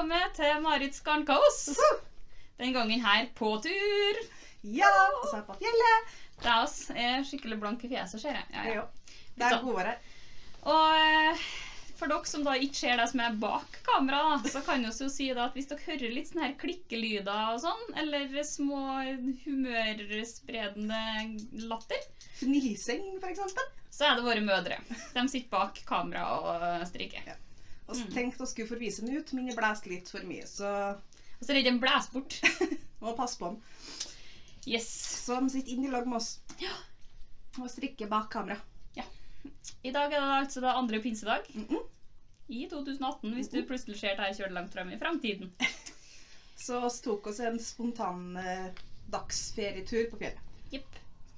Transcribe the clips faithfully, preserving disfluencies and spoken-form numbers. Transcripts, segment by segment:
velkommen til Marits Garnkaos. Den gangen her på tur. Ja, og så er jeg på fjellet. Det er oss. Jeg er skikkelig blank i fjeset, ser jeg. Ja, ja. Det er god vare. Og for dere som da ikke ser det som er bak kamera, da, så kan jeg jo si da at hvis dere hører litt sånne her klikkelyder og sånn, eller små humørspredende latter, Fnising, for eksempel. Så er det våre mødre. De sitter bak kamera og strikker. Ja. Og så tenkte å skulle forvise den ut, men jeg blæste litt for mye, så... Og så er det ikke en blæs bort. Må passe på den. Yes. Så de sitter inn i lag med oss. Ja. Og strikker bak kamera. Ja. I dag er det altså det andre pinsedag. Mm -mm. I to tusen atten, hvis du plutselig ser det her kjørt langt frem i fremtiden. Så vi tok oss en spontan eh, dagsferietur på fjellet. Jepp.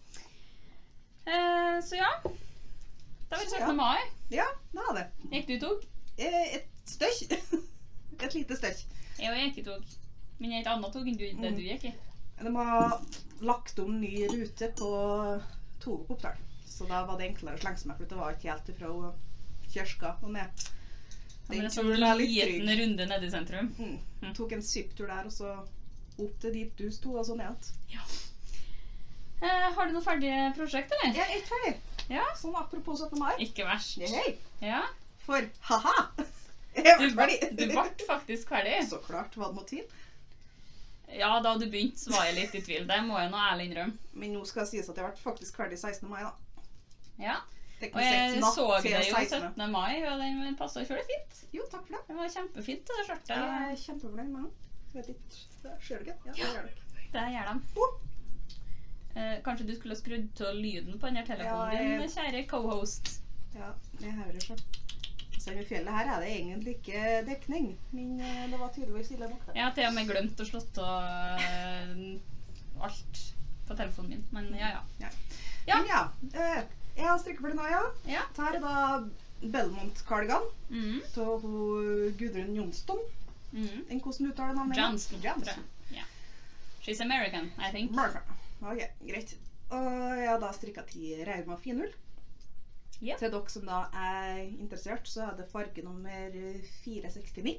Eh, så ja. Da vil vi snakke med Mai. Ja, det var det. Gikk du tog? Eh, et støkk. Et lite støkk. Jeg og jeg gikk i tog. Men jeg er et annet tog enn du, det Mm. du gikk i. De har lagt om ny rute på toget på Oppdal. Så da var det enklere å slenge seg med, for det var ikke helt ifra Kjørska og ned. Ja, men det er turen sånn er litt liten trygg. runde nede i sentrum. Mm. Mm. Tok en syptur der, og så opp til dit du sto, og så ned. Ja. Eh, har du noe ferdige prosjekt, eller? Jeg er ikke ferdig. Ja. Sånn apropos syttende mai. Ikke verst. Hei, Ja. for haha! Jeg Du, ble ferdig. du ble faktisk ferdig. Så klart var det noe til. Ja, da du begynte, så var jeg litt i tvil. Det må jeg nå ærlig innrømme. Men nå skal det sies at jeg ble faktisk ferdig sekstende mai da. Ja. Teknisk Og jeg sett natt så til det jo sekstende. syttende mai, og den passet kjølig fint. Jo, takk for det. Det var kjempefint, det skjørtet. Jeg er kjempefornøyd med den. Vet ikke, det skjer det ikke? Ja, det gjør det. Det gjør de. Oh. Eh, kanskje du skulle skrudd til lyden på denne telefonen Ja, jeg- din, kjære co-host. Ja, jeg hører så. Så i fjellet her er det egentlig ikke dekning, men eh, det var tydeligvis ille nok det. Jeg har til og med glemt å slå av eh, alt på telefonen min, men ja, ja. Ja. Ja. Men ja, eh, jeg har strikket for det nå, ja. Ja. Her er da Belmont-cardigan Mm. til hun Gudrun Johnston. Mm. En hvordan uttaler navnet? Johnston, tror Johnston. jeg. Ja. She's American, I think. American. Ok, greit. Og jeg har da strikket til Rauma finull. Ja. Til dere som da er interessert, så er det farge nummer fire sekstini.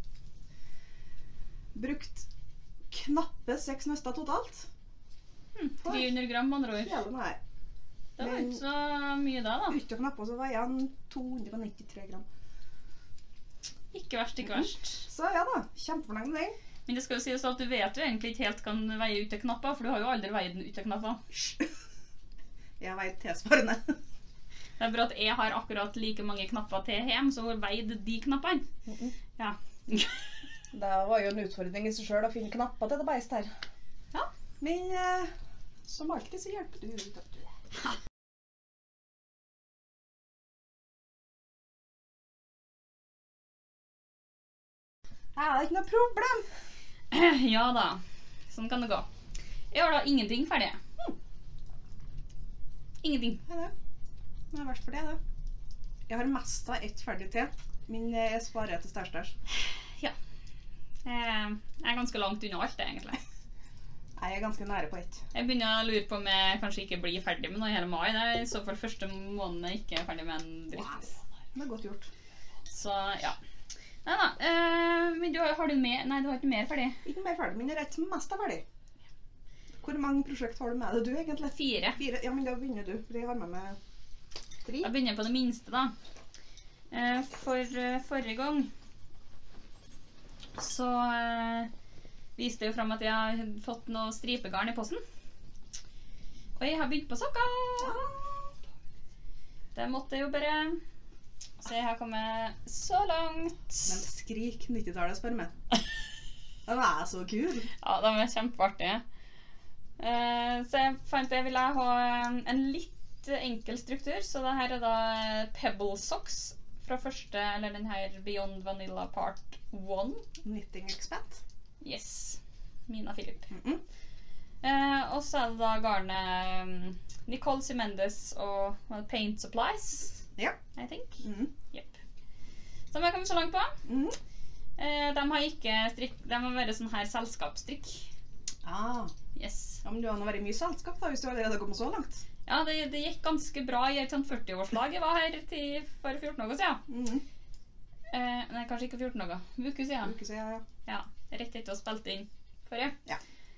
Brukt knappe seks nøster totalt. Mm. tre hundre gram, med andre ord. Hele den her. Det var Men- ikke så mye da, da. Uten knapper så veier den to hundre nittitre gram. Ikke verst, ikke verst. Så ja da, kjempefornøyd med den. Men det skal jo sies at du vet jo egentlig ikke helt kan veie ut til knapper, for du har jo aldri veid den ut til knapper. Jeg har veid tilsvarende. Det er bra at jeg har akkurat like mange knapper til hjem, så har veid de knappene. Ja. Det var jo en utfordring i seg selv å finne knapper til det beist her. Ja. Men eh, som alltid så hjelper du. vet du. Det er ikke noe problem. Ja da, sånn kan det gå. Jeg har da ingenting ferdig. Ingenting. Det er det. Det er verst for det, det. Jeg har mest av ett ferdig til, men jeg sparer til stæsj-stæsj. Ja. Eh, Jeg er ganske langt unna alt det, egentlig. Jeg er ganske nære på ett. Jeg begynner å lure på om jeg kanskje ikke blir ferdig med noe i hele mai. Det er i så fall første måneden jeg ikke er ferdig med en dritt. Det er godt gjort. Så, ja. Nei da, eh, men du har, har du mer? Nei, du har ikke mer ferdig. Ikke mer ferdig, men jeg er rett mest av ferdig. Hvor mange prosjekt har du med deg, du egentlig? Fire. Fire? Ja, men da begynner du, for jeg har med meg tre. Jeg begynner på det minste da. Eh, For eh, forrige gang så eh, viste jeg jo frem at jeg har fått noe stripegarn i posten. Og jeg har begynt på sokker. Det måtte jeg jo bare... Så jeg har kommet så langt. Men skrik nittitallet, spør meg. Den er så kul. Ja, de er kjempeartige. Eh, Så jeg fant jeg ville ha en- en litt enkel struktur. Så det her er da Pebble Socks fra første, eller den her Beyond Vanilla Part one. Knitting Expert. Yes, Mina Philip. Mm -mm. Eh, og så er det da garnet um, Nicole Simendes og well, Paint Supplies, Ja. I think. Mm. Yep. Som jeg kommer så langt på. Mm. Eh, de har ikke strikk, de må være sånn her selskapsstrikk. Ah. Yes. Ja, men du har nå vært i mye selskap da, hvis du allerede har kommet så langt. Ja, det, det gikk ganske bra i et sånn førti-årslag. Jeg var her til for fjorten år siden. Mm. Eh, nei, kanskje ikke fjorten dager. Uke siden. Uke siden, ja. Ja, rett etter å spilte inn forrige. Ja.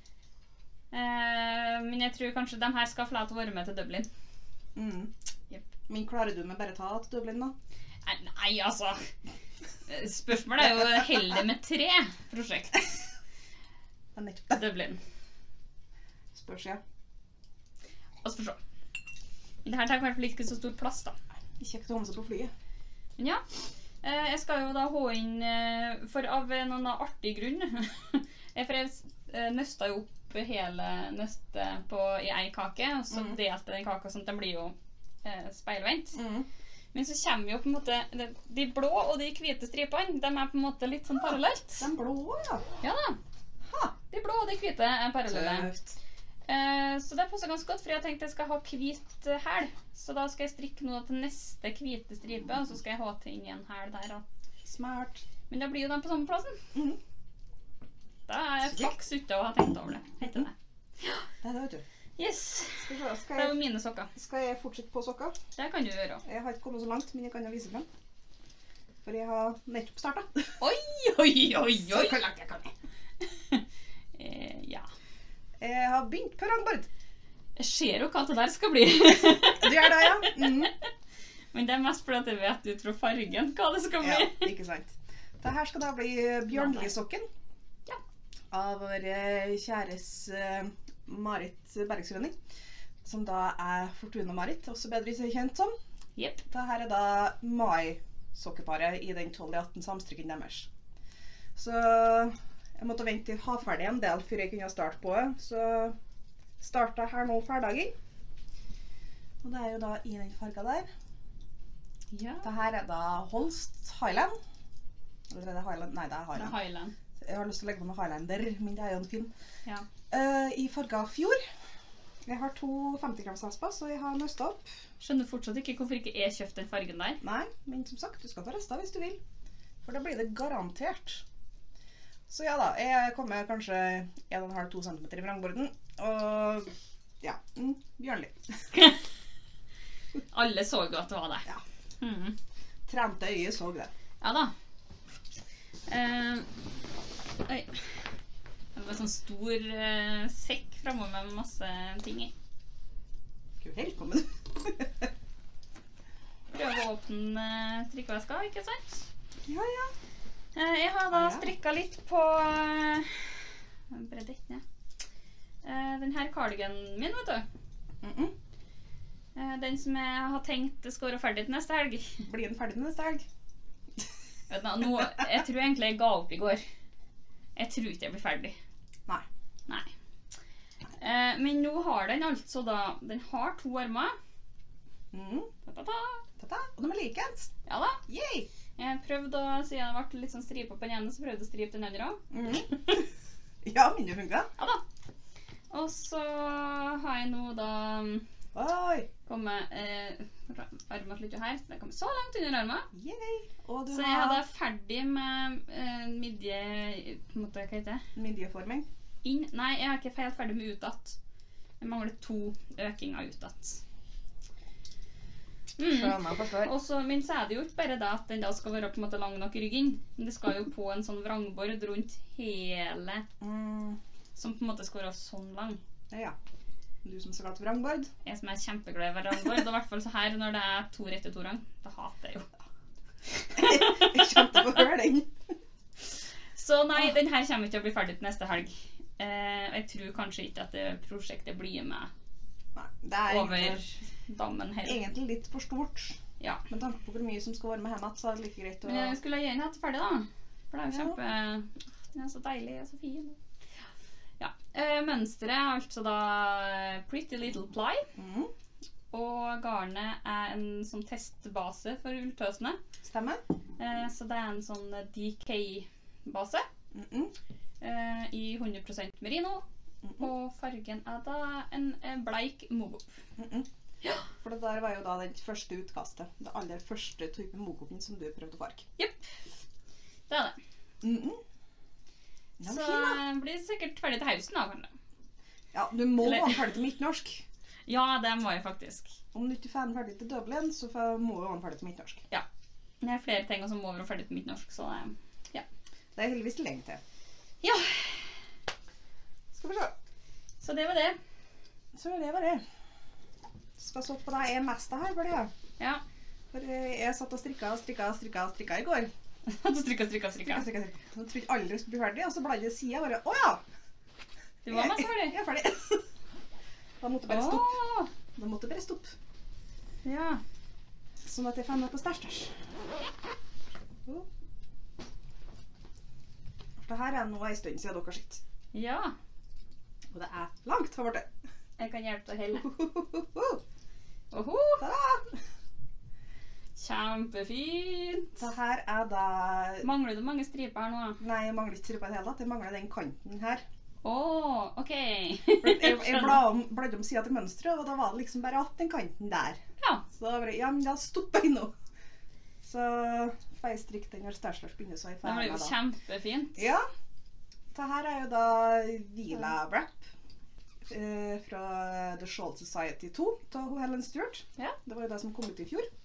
Eh, men jeg tror kanskje de her skal få lov til å være med til Dublin. Mm. Yep. Men klarer du med bare ta til Dublin da? Nei, nei, altså. Spørsmålet er jo heldig med tre prosjekt. Det er nettopp det. Dublin. Spørs, ja. Og så får se. Men det her tar i hvert fall ikke så stor plass da. Ikke å komme seg på flyet. Men ja, eh, jeg skal jo da ha inn, eh, for av noen artig grunn. For jeg eh, nøsta jo opp hele nøstet på, i ei kake, og så Mm. delte den kaka sånn at den blir jo eh, speilvendt. Mm. Men så kommer jo på en måte, de, de blå og de hvite stripene, de er på en måte litt sånn parallelt. Den blå, ja. Ja da, Ha, de blå og de hvite er parallelle. tøft. Eh, så det passer ganske godt, for jeg tenkte jeg skal ha hvit eh, hæl. Så da skal jeg strikke noe til neste hvite stripe, og så skal jeg ha til inn i en hæl der. Da. Smart. Men da blir jo den på samme plassen. Mhm. Da er jeg flaks ute og har tenkt over det. Heter det. Det er det, vet du. Yes, Skal, vi se, det skal, er jo jeg, mine sokker. skal jeg fortsette på sokker? Det kan du gjøre. Jeg har ikke kommet så langt, men jeg kan jo vise frem. For jeg har nettopp startet. Oi, oi, oi, Så oi. hvor langt jeg kan. Eh, ja. Jeg har begynt på rangbord. Jeg ser jo hva det der skal bli. Du gjør det, ja. Mhm. Men det er mest fordi at jeg vet ut fra fargen hva det skal Ja, bli. ikke sant. Dette skal da bli Bjørnli-sokken. Ja. Av vår eh, kjæres eh, Marit Bergsrønning. Som da er Fortuna-Marit, også bedre kjent som. Jepp. Dette er da Mai-sokkeparet i den tolv i atten samstrikken deres. Så jeg måtte vente til ha ferdig en del før jeg kunne starte på det. Så startet her nå hverdagen. Og det er jo da i den farga der. Ja. Dette er da Holst Highland. Eller er det Highland? Nei, det er Det er Highland. Highland. Jeg har lyst til å legge på med Highlander, men det er jo en film. Ja. Eh, I farga fjord. Jeg har to femti grams asper, så jeg har nøstet opp. Skjønner fortsatt ikke hvorfor ikke jeg kjøpte den fargen der. Nei, men som sagt, du skal få resta hvis du vil. For da blir det garantert. Så ja da, jeg kommer kanskje en komma fem til to centimeter i vrangborden. Og ja, mm, Bjørnli. Alle så jo at det var det. Ja. Mhm. Trente øye så det. Ja da. Eh, oi. Det var en sånn stor eh, sekk fremover med masse ting i. Ikke helt på med det. Prøve å åpne eh, strikkeveska, ikke sant? Ja, ja. Eh, jeg har da Ah, ja. strikket litt på eh, bare dette ned. Eh, den her cardiganen min, vet du. Mm -mm. Eh, den som jeg har tenkt skal være ferdig til neste helg. Blir den ferdig neste helg? Vet du, nå, jeg tror egentlig jeg ga opp i går. Jeg tror ikke jeg blir ferdig. Nei. Nei. Eh, men nå har den altså da, den har to armer. Mm. Ta-ta-ta. Tata. Og de er likens. Ja da. Yay! Jeg prøvde å, siden det ble litt sånn stripe på den ene, så prøvde jeg å stripe den andre også. Mm. Ja, men det funker. Ja da. Og så har jeg nå da Oi! kommet eh, armen slutter jo her, så den kommer så langt under armen. Yay! Og du Så jeg hadde ferdig med eh, midje, på en måte, hva heter det? midjeforming. Inn, nei, jeg er ikke helt ferdig med utdatt. Jeg mangler to økinger utdatt. Mm. Skjønner, forstår. Og så, men så er det jo ikke bare det at den da skal være på en måte lang nok i ryggen. Men det skal jo på en sånn vrangbord rundt hele, Mm. som på en måte skal være sånn lang. Ja. Du som skal ha et vrangbord. Jeg som er kjempeglad i vrangbord, og i hvert fall så her når det er to rette to rang, da hater jeg jo. Jeg kjente på å høre den. Så nei, den her kommer ikke til å bli ferdig til neste helg. Eh, jeg tror kanskje ikke at det prosjektet blir med Nei, det er over egentlig, dammen heller. egentlig litt for stort. Ja. Med tanke på hvor mye som skal være med hjemme, så er det like greit å... Men jeg skulle gjerne hatt det ferdig da. For det er jo Ja. kjempe... Den er så deilig og så fin. Ja. Eh, mønstret er altså da Pretty Little Ply. Mm. Og garnet er en sånn testbase for ulltøsene. Stemmer. Eh, så det er en sånn D K-base. Mm -mm. Eh, I hundre prosent merino. Mm -mm. Og fargen er da en eh, bleik mogop. Mm -mm. For det der var jo da den første utkastet. Det aller første type mogopen som du prøvde å farge. Jepp. Det er det. Mm -mm. Den Så er fin, da. eh, blir det sikkert ferdig til høsten da, kanskje. Ja, du må Eller- ha den ferdig til midtnorsk. Ja, det må jeg faktisk. Om du ikke får den ferdig til Dublin, så får- må du ha den ferdig til midtnorsk. Jeg har flere ting som må være ferdig på mitt norsk, så det, ja. Det er heldigvis lenge til. Ja. Skal vi se. Så det var det. Så det var det. Skal så på deg en meste her, for det. Ja. For jeg satt og strikket, strikket, strikket, strikket i går. Du strikket, strikket, strikket. Strikket, strikket, strikket. Så trodde jeg aldri skulle bli ferdig, og så bladde jeg siden og bare, åja! Du var mest ferdig. Jeg er ferdig. Da måtte jeg bare stoppe. Åh. Da måtte jeg bare stoppe. Ja. Sånn at jeg fann meg på stæsj. For det her er nå en stund siden dere har sett. Ja. Og det er langt her borte. Jeg kan hjelpe deg å helle. Oho! Ta-da! Kjempefint! Så her er da... Mangler du mange striper her nå? Nei, jeg mangler ikke striper i det hele tatt. Jeg mangler den kanten her. Åh, ok. For jeg jeg bladde om, bladde om siden til mønstret, og da var det liksom bare at den kanten der. Ja. Så da var det, ja, men da stopper jeg nå. Så får jeg strikke den når stæsjlers begynner, så jeg Det blir jo da. kjempefint. Ja. Så her er jo da Vila Wrap eh, fra The Shawl Society to, av Helen Stewart. Ja. Det var jo det som kom ut i fjor.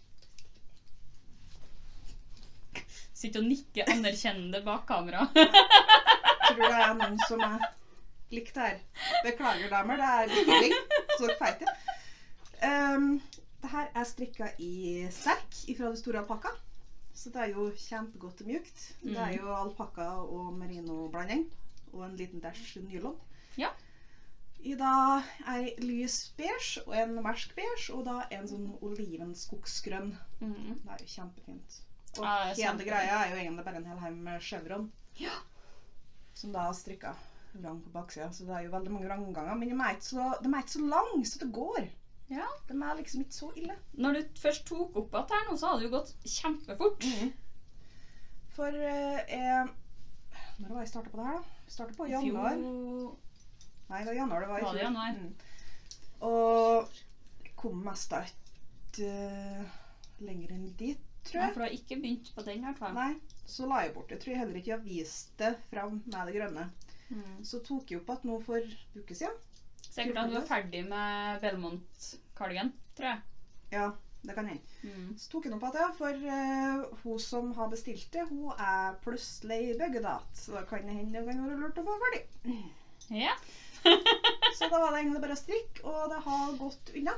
Sitter og nikker anerkjennende bak kamera. Tror det er noen som er likt her. Beklager damer, det er bestilling, så dere feit det. Um, det her er strikket i sterk fra det store alpakka. Så det er jo kjempegodt og mjukt. Mm. Det er jo alpakka og merino-blanding. Og en liten dash nylon. Ja. I da en lys beige og en mersk beige, og da en sånn olivenskogsgrønn. Mm. Det er jo kjempefint. Og Ja, det er hele kjempefint. greia er jo egentlig bare en hel haug med chevron. Ja. Som da har strikket vrang på baksida. Så det er jo veldig mange vrangganger. Men de er ikke så, de er ikke så lang, så det går. Ja. De er liksom ikke så ille. Når du først tok opp at her nå, så hadde det jo gått kjempefort. Mhm. For eh, jeg... Når var jeg startet på det her da? Jeg startet på januar. Fjor- Nei, det var januar det var i Var det fjor. januar? Mm. Og jeg kom mest da ikke uh, lenger enn dit, tror Nei, jeg. for du har ikke begynt på den her, tror jeg. Nei, så la jeg bort. Jeg tror jeg heller ikke jeg har vist det fram med det grønne. Mm. Så tok jeg opp at nå for uke siden. Sikkert at du var ferdig med Belmont cardigan, tror jeg. Ja, det kan hende. Mm. Så tok jeg opp at ja, for uh, hun som har bestilt det, hun er plutselig byggedat. Så da kan det hende det kan være lurt å få ferdig. Ja. Så da var det egentlig bare å strikke, og det har gått unna.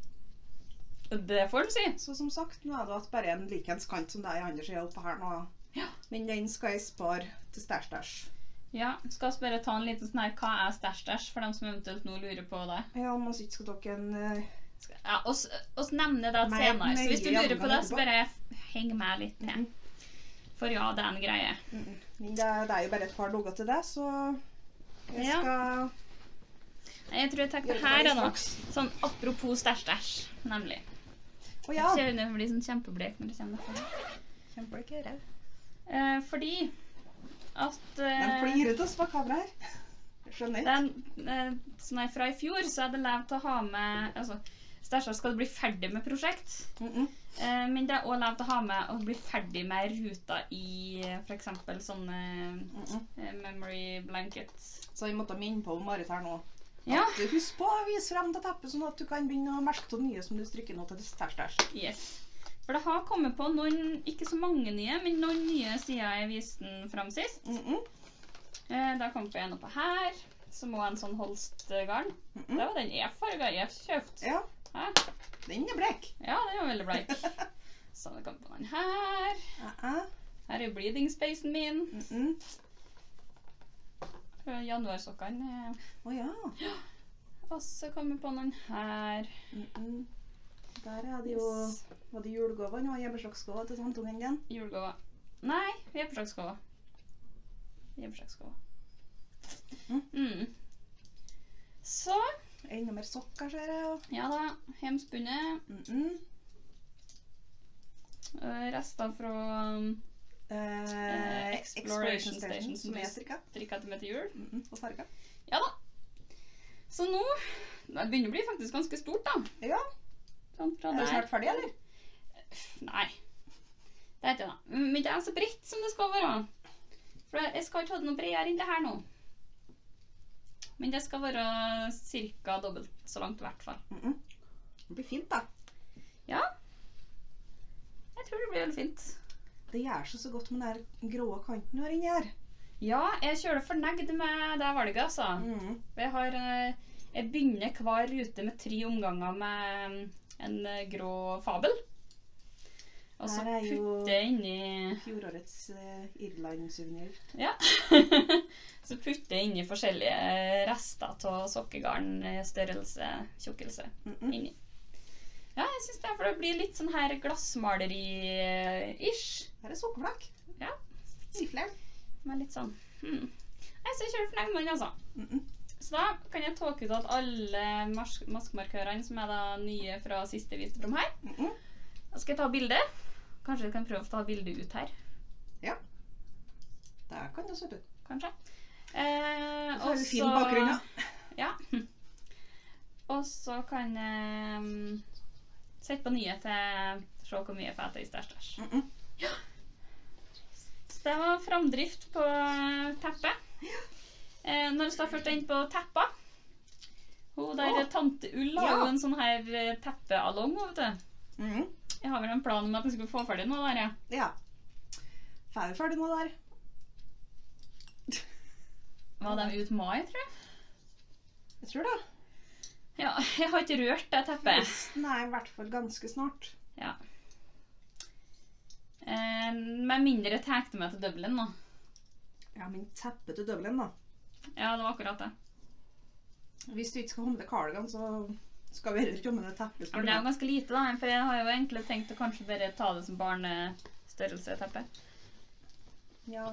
Det får du si. Så som sagt, nå er det at bare en likens kant som det er i andre siden oppe her nå. Ja. Men den skal jeg spare til stæsj-stæsj. Ja, skal vi bare ta en liten sånn her, hva er stæsj-stæsj, for dem som eventuelt nå lurer på det? Ja, om oss ikke skal dere en... Uh, Ja, oss, oss nevner det Mer- senere, så hvis du nøye lurer på det, gjennomgang så bare heng med litt til. Mhm. For ja, det er en greie. mm -mm. Men det, det er jo bare et par dager til det, så jeg Ja. skal... Jeg tror jeg tar det her da, sånn apropos stæsj-stæsj, nemlig. Å ja, Jeg kjenner det blir sånn kjempeblek når det kommer derfra. kjempelike rau. Eh, fordi at Den eh, flirer til oss på kamera her. Jeg skjønner ikke. den, eh, sånn her fra i fjor, så er det lov til å ha med, altså, stæsjer skal bli ferdig med prosjekt. Mm -mm. Eh, men det er også lov til å ha med å bli ferdig med ruta i eh, for eksempel sånne Mm -mm. eh, memory blankets. Så vi måtte minne på Marit her nå. Ja. At husk på å vise frem til teppet, sånn at du kan begynne å merke til nye som du strikker nå til stæsj-stæsj. Yes. For det har kommet på noen, ikke så mange nye, men noen nye siden jeg viste den frem sist. Mm -mm. Eh, det har kommet på en oppe her, som var en sånn Holst-garn. Mm Det -mm. var den jeg farget jeg kjøpte. Ja, Hæ? den er blek. Ja, den var veldig bleik. Så det kom på den her. Uh -uh. Her er bleeding spacen min. Mm -mm. Januarsokkene. Å ja. Og så kommer på noen her. Mm -mm. Der er det jo... Yes. Var det julegåva nå? Hjemmeslagsgåva til tantungen din? Julegåva. Nei, hjemmeslagsgåva. Hjemmeslagsgåva. Mm. Mm. Så, Enda mer sokker, ser jeg. Og... ja da, hjemspunnet. Mm -mm. øh, Rester fra um, Eh, Exploration Station, som er strikka. strikket til meg til jul. Mm -mm. Og farga. Ja da. Så nå, det begynner å bli faktisk ganske stort da. Ja. Sånn fra Er du der. snart ferdig, eller? Nei, det er ikke det. Men det er så bredt som det skal være. For jeg skal ikke ha det noe bredere enn det her nå. Men det skal være cirka dobbelt så langt i hvert fall. Mm -mm. Det blir fint, da. Ja, jeg tror det blir veldig fint. det gjør seg så godt med den der grå kanten du har inni her. Ja, jeg kjører fornøyd med det valget, altså. Mm. Jeg har, eh, jeg begynner hver rute med tre omganger med en eh, grå fabel. Og så Her er jo putter jeg inn i... fjorårets uh, Irland-souvenir. Ja. Så putter jeg inn i forskjellige rester av sokkegarn, størrelse, tjukkelse Mm -mm. inni. Ja, jeg synes det er for det blir litt sånn her glassmaleri-ish. Her er sokkerflak. Ja. Sifler. Men litt sånn, hmm. Jeg ser kjører fornøyd med den, altså. Mm -mm. Så da kan jeg tåke ut at alle mas maskemarkørene som er da nye fra siste viste fram her. Mm -mm. Da skal jeg ta bilde. Kanskje jeg kan prøve å ta bildet ut her. Ja. Der kan det se ut. Kanskje. Eh, Så har vi fin bakgrunn, ja. Ja. Og så kan jeg um, sette på nye til se hvor mye fete i stæsj. Mm -mm. Ja. Så det var framdrift på teppet. Eh, når jeg står først inn på teppa, hun der Åh. Tante Ull har Ja. jo en sånn her teppealong, vet du. Mm -hmm. Jeg har vel en plan om at jeg skulle få ferdig noe der, ja. Ja. Får vi ferdig nå der? Var de ut mai, tror jeg? Jeg tror det. Ja, jeg har ikke rørt det teppet. Nei, i hvert fall ganske snart. Ja. Eh, med mindre jeg tekte meg til Dublin nå. Ja, men teppe til Dublin da. Ja, det var akkurat det. Hvis du ikke skal ha med deg cardigan, så skal vi heller ikke ha med deg teppe. Ja, men det er jo ganske lite da, for jeg har jo egentlig tenkt å kanskje bare ta det som barnestørrelse teppe. Ja.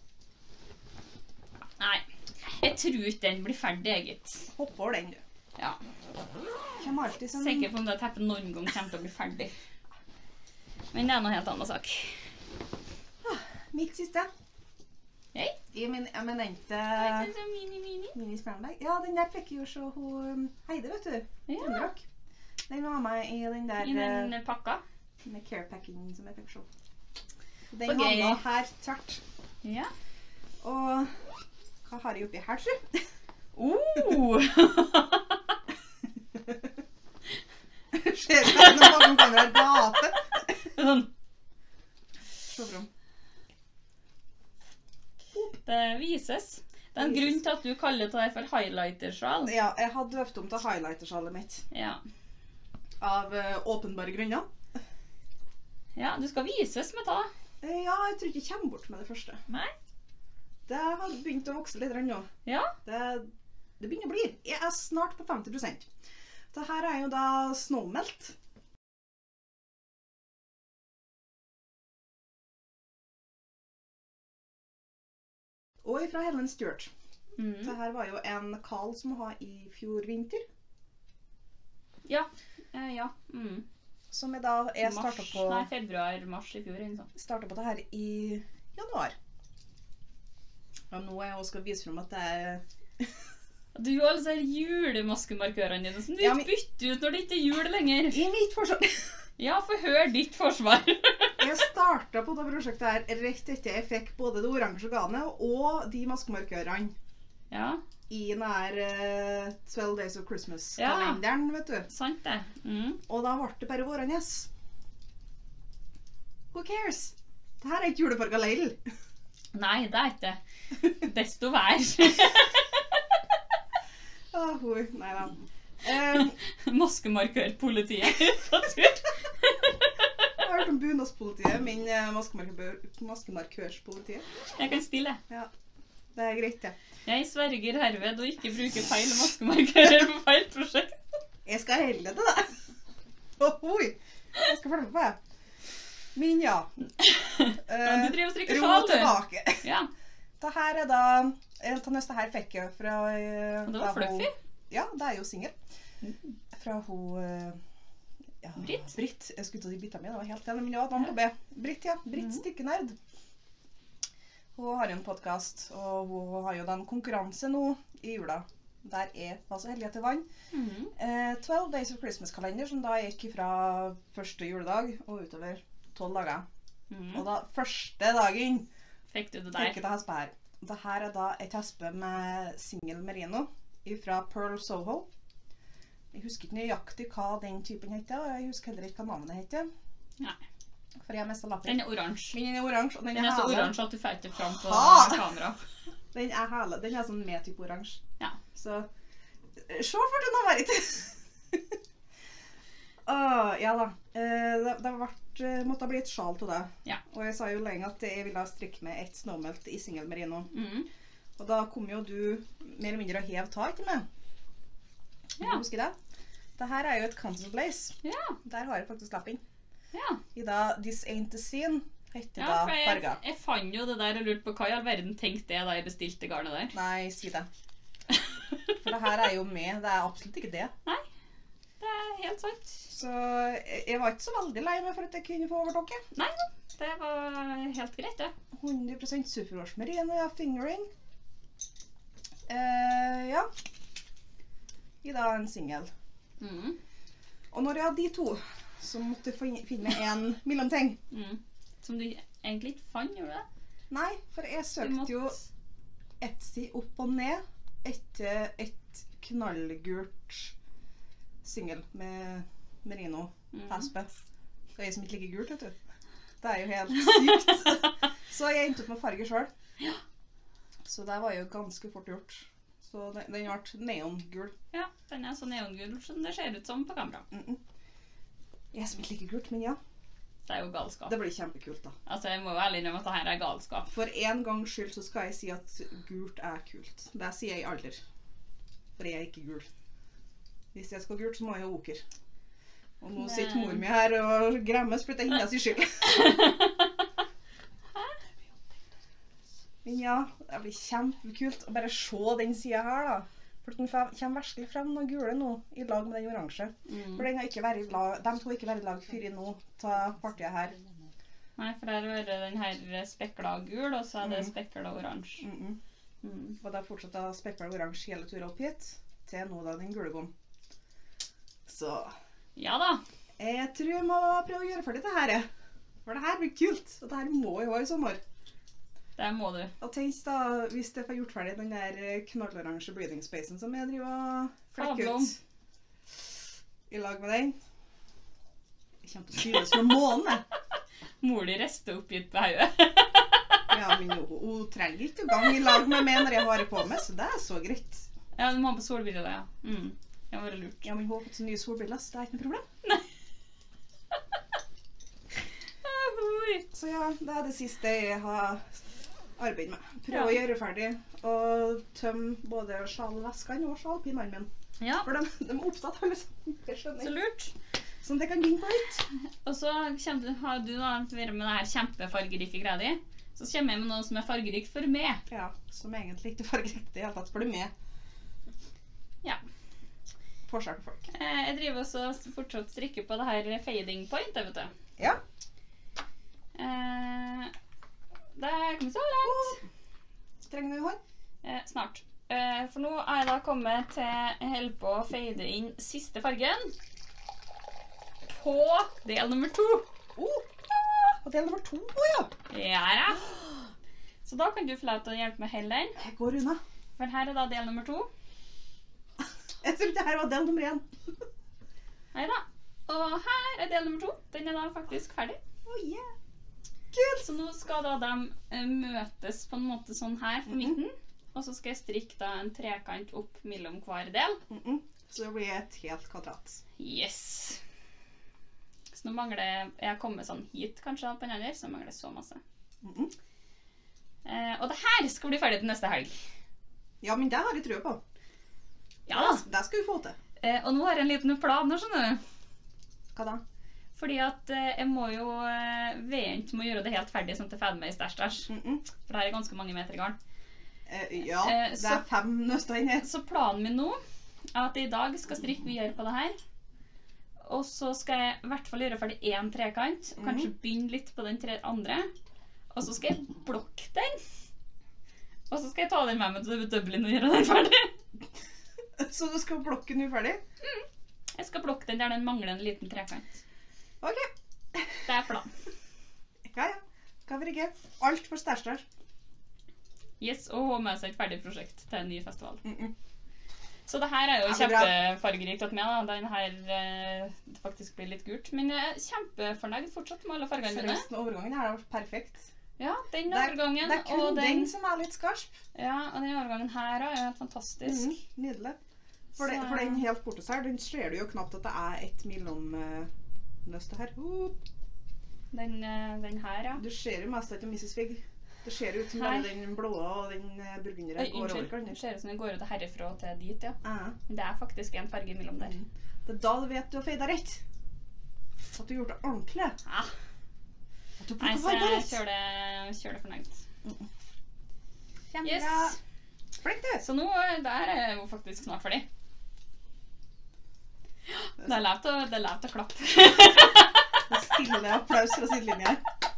Nei, jeg tror ikke den blir ferdig, eget. Hopp over den, du. Ja. Kommer alltid sånn... Sikker på om det teppet noen gang kommer til å bli ferdig. Men det er noe helt annen sak. Ah, mitt siste. Hei. I min eminente Mini, mini. mini-spranbag. Ja, den der fikk jo se hun Heide, vet du. Ja. Trøndelag. Den var med i den der I den pakka. med carepacking som jeg fikk se. Så Den gøy. havna her tvert. Ja. Og hva har jeg oppi her, tror du? Oh! Ser du at når magen kommer og dater? Sånn. Se fram. Det vises. Det er en grunn til at du kaller det her for highlighter-sjal. Ja, jeg har døpt om til highlightersalet mitt. Ja. Av uh, åpenbare grunner. Ja, du skal vises med ta. Eh, Ja, jeg tror ikke jeg kommer bort med det første. Nei? Det har begynt å vokse litt nå. Ja. Det, det begynner å bli. Jeg er snart på femti prosent. Dette er jo da snowmelt. Og fra Helen Stewart. Mm. Dette var jo en kall som var i fjor vinter. Ja. Eh, ja. Mm. Som jeg da jeg startet Mars, på, nei, februar, mars i fjor. Eller sånn. startet på det her i januar. Og nå er jeg også skal vise frem at det er... Du har altså julemaskemarkørene dine som du Ja, ikke men- bytter ut når det ikke er jul lenger. I mitt forsvar. Ja, få høre ditt forsvar. Jeg startet på det prosjektet her rett etter jeg fikk både det oransje garnet og de maskemarkørene Ja, i den her uh, twelve Days of Christmas-kalenderen, vet du. sant det. Mm. Og da ble det bare vårende. Who cares? Dette er ikke julefarga leil. Nei, det er ikke det. Desto vær. Ah, hoi. Nei da. Um, Maskemarkørpolitiet på tur. jeg har hørt om bunadspolitiet, min uh, maskemarkør, maskemarkørspolitiet. Jeg kan stille. Ja, det er greit, det. Jeg sverger herved å ikke bruke feil maskemarkører på feil prosjekt. Jeg skal helle til det. Ohoi. Jeg skal følge med på det. Min, ja. Men du driver og strikker ro sjal, du. tilbake. Ja, Det her er da, en av neste her fikk jeg fra... eh, og det da var fluffy. hun- Ja, det er jo singel. Fra hun... eh, ja, Britt? Britt. Jeg skulle til å si bytta mi, det var helt enig, men ja, navn på B. Britt, ja. Britt Mhm. Stykkenerd. Hun har jo en podcast, og hun har jo den konkurranse nå i jula. Der jeg var så heldig til vann. Mhm. Eh, twelve Days of Christmas-kalender, som da gikk fra første juledag og utover tolv dager. Mhm. Og da første dagen Fikk du det fikk jeg der? til hespe her. Dette er da et hespe med single merino fra Pearl Soho. Jeg husker ikke nøyaktig hva den typen heter, og jeg husker heller ikke hva navnet heter. Nei. For jeg har mistet lappen. Den er oransje. Den er oransje, og den, Den er er så hele. oransje at du får ikke fram på Ha! kamera. Den er hele. Den er sånn med type oransje. Ja. Så, se for den har vært. Åh, ja da. Eh, det, det vært, eh, måtte bli et sjal til det. Ja. Og jeg sa jo lenge at jeg ville strikke med ett snowmelt i single merino. Mm. Og da kom jo du mer eller mindre å heve ta, ikke med? Ja. Du husker det? Dette er jo et Cancel Blaze. Ja, Der har jeg faktisk lappen. ja. I da This Ain't the Scene heter Ja, da for jeg, farga. jeg fant jo det der og lurte på hva i all verden tenkte jeg da jeg bestilte garnet der. Nei, si det. For det her er jo med. Det er absolutt ikke det. Nei, det er helt sant. Så jeg, jeg var ikke så veldig lei meg for at jeg kunne få overtåke. Nei, det var helt greit, det. hundre prosent superwash merino, ja, fingering. Eh, ja. I da en single. Mm. Og når jeg hadde de to, så måtte jeg fin- finne meg en mellomting. Mm. Som du egentlig ikke fant, gjorde du det? Nei, for jeg Du søkte måtte... jo Etsy opp og ned etter et knallgult single med merino Mm. hespe. Det er jeg som ikke liker gult, vet du. Det er jo helt sykt. Så jeg endte opp med farge selv. Ja. Så det var jo ganske fort gjort. Så den, den ble neongul. Ja, den er så neongul som det ser ut som på kamera. Mm -mm. Jeg som ikke liker gult, men ja. Det er jo galskap. Det blir kjempekult da. Altså, jeg må jo ærlig innrømme at det her er galskap. For en gangs skyld så skal jeg si at gult er kult. Det sier jeg aldri. For jeg er ikke gul. Hvis jeg skal gult, så må jeg ha oker. Og nå Men- sitter mor mi her og gremmes for det er hennes skyld. Men ja, det blir kjempekult å bare se den siden her da. For den fa- kommer virkelig frem den gule nå, i lag med den oransje. Mm. For den har ikke vært i lag, de to har ikke vært i lag før i nå, ta partiet her. Nei, for der er det den her spekla gul, og så er det Mm. spekla oransje. Mm -mm. Mm. Og da fortsatt å spekle oransje hele turen opp hit, til nå da den gule kom. Så Ja da. jeg tror jeg må prøve å gjøre ferdig det her. For det her blir kult, og det her må jeg ha i sommer. Det må du. Og tenk da, hvis jeg får gjort ferdig den der knalloransje breathing spacen som jeg driver og flekker Fabelom. ut. I lag med den. Jeg kommer til å syres fra månen, jeg. Mor di rister oppgitt på hodet. Ja, men hun, hun trenger ikke å gang i lag med meg når jeg har det på meg, så det er så greit. Ja, du må ha på solbriller, ja. Mm. Det må være lurt. Ja, men hun har fått så nye solbriller, så det er ikke noe problem. Ahoi. Så ja, det er det siste jeg har arbeidet med. Prøve Ja. å gjøre ferdig og tømme både sjalveskene og sjalpinnene mine. Ja, For de, de er opptatt alle sammen, jeg så skjønner. lurt. Sånn at jeg kan begynne på nytt. Og så kommer du, har du da vært med det her kjempefargerike greia di. Så kommer jeg med noe som er fargerikt for meg. Ja, som egentlig ikke fargeriktig i hele tatt, for det er med. Ja. Forskjell på folk. Eh, Jeg driver også fortsatt strikker på det her fading point, vet du. Ja. Eh, Det er kommet så langt. Trenger du hånd? Eh, snart. Eh, for nå er jeg da kommet til jeg holder på å fade inn siste fargen på del nummer to. Oh, og del nummer to, å ja. Ja, ja. Så da kan du få lov til å hjelpe meg å holde den. Jeg går unna. For her er da del nummer to. Jeg trodde det her var del nummer én. Neida. Og her er del nummer to. Den er da faktisk ferdig. Oh yeah. Kult. Så nå skal da de eh, møtes på en måte sånn her på midten. Og så skal jeg strikke da en trekant opp mellom hver del. Mm -mm. Så det blir et helt kvadrat. Yes. Så nå mangler jeg, jeg har kommet sånn hit kanskje på den andre, så mangler jeg så masse. Mm -mm. Eh, og det her skal bli ferdig til neste helg. Ja, men det har jeg trua på. Ja da. Det, det skal vi få til. Eh, og nå har jeg en liten plan nå, skjønner du. Hva da? Fordi at eh, jeg må jo eh, vente med å gjøre det helt ferdig sånn til ferdig med i stæsj stæsj. Mm -mm. For det her er ganske mange meter garn. Eh, ja, Eh, det så- er fem nøster inne. Så planen min nå er at jeg i dag skal strikke videre på det her. Og så skal jeg i hvert fall gjøre ferdig én trekant. Og kanskje begynne litt på den tre andre. Og så skal jeg blokke den. Og så skal jeg ta den med meg til Dublin og gjøre den ferdig. Så du skal blokke den uferdig? Jeg skal blokke den der den mangler en liten trekant. Ok. Det er planen. Ja, ja. Hvorfor ikke? Alt for stæsj der. Yes, og ha med seg et ferdig prosjekt til en ny festival. Mm -mm. Så det her er jo Ja, det er bra. kjempefargerikt at meg da. Den her eh, faktisk blir litt gult. Men jeg er kjempefornøyd fortsatt med alle fargene mine. Seriøst, overgangen her er perfekt. Ja, den Det er, overgangen det er kun og den, den, som er litt skarp. ja, og den overgangen her er helt fantastisk. Mhm, nydelig. For, det, Så- for den helt borte her, den ser du jo knapt at det er et mellom uh, nøstet her. Uh, Den, eh, den her, ja. du ser jo mest etter missus Figg. Det ser ut som Her. bare den blå og den uh, burgundere Oi, går over unnskyld. Det hverandre. ser ut som den går ut herifra til dit, ja. Ja. Men det er faktisk en farge mellom der. Mm. Det er da du vet du har feida rett. At du har gjort det ordentlig. Ja. At du Nei, plukker så farger jeg rett. kjører det, kjører det fornøyd. Kjempebra. Yes. Flink du. Så nå, eh, der er jeg jo faktisk snart ferdig. Det er lett å, det er lett å klappe. Det er stille applaus fra sidelinja.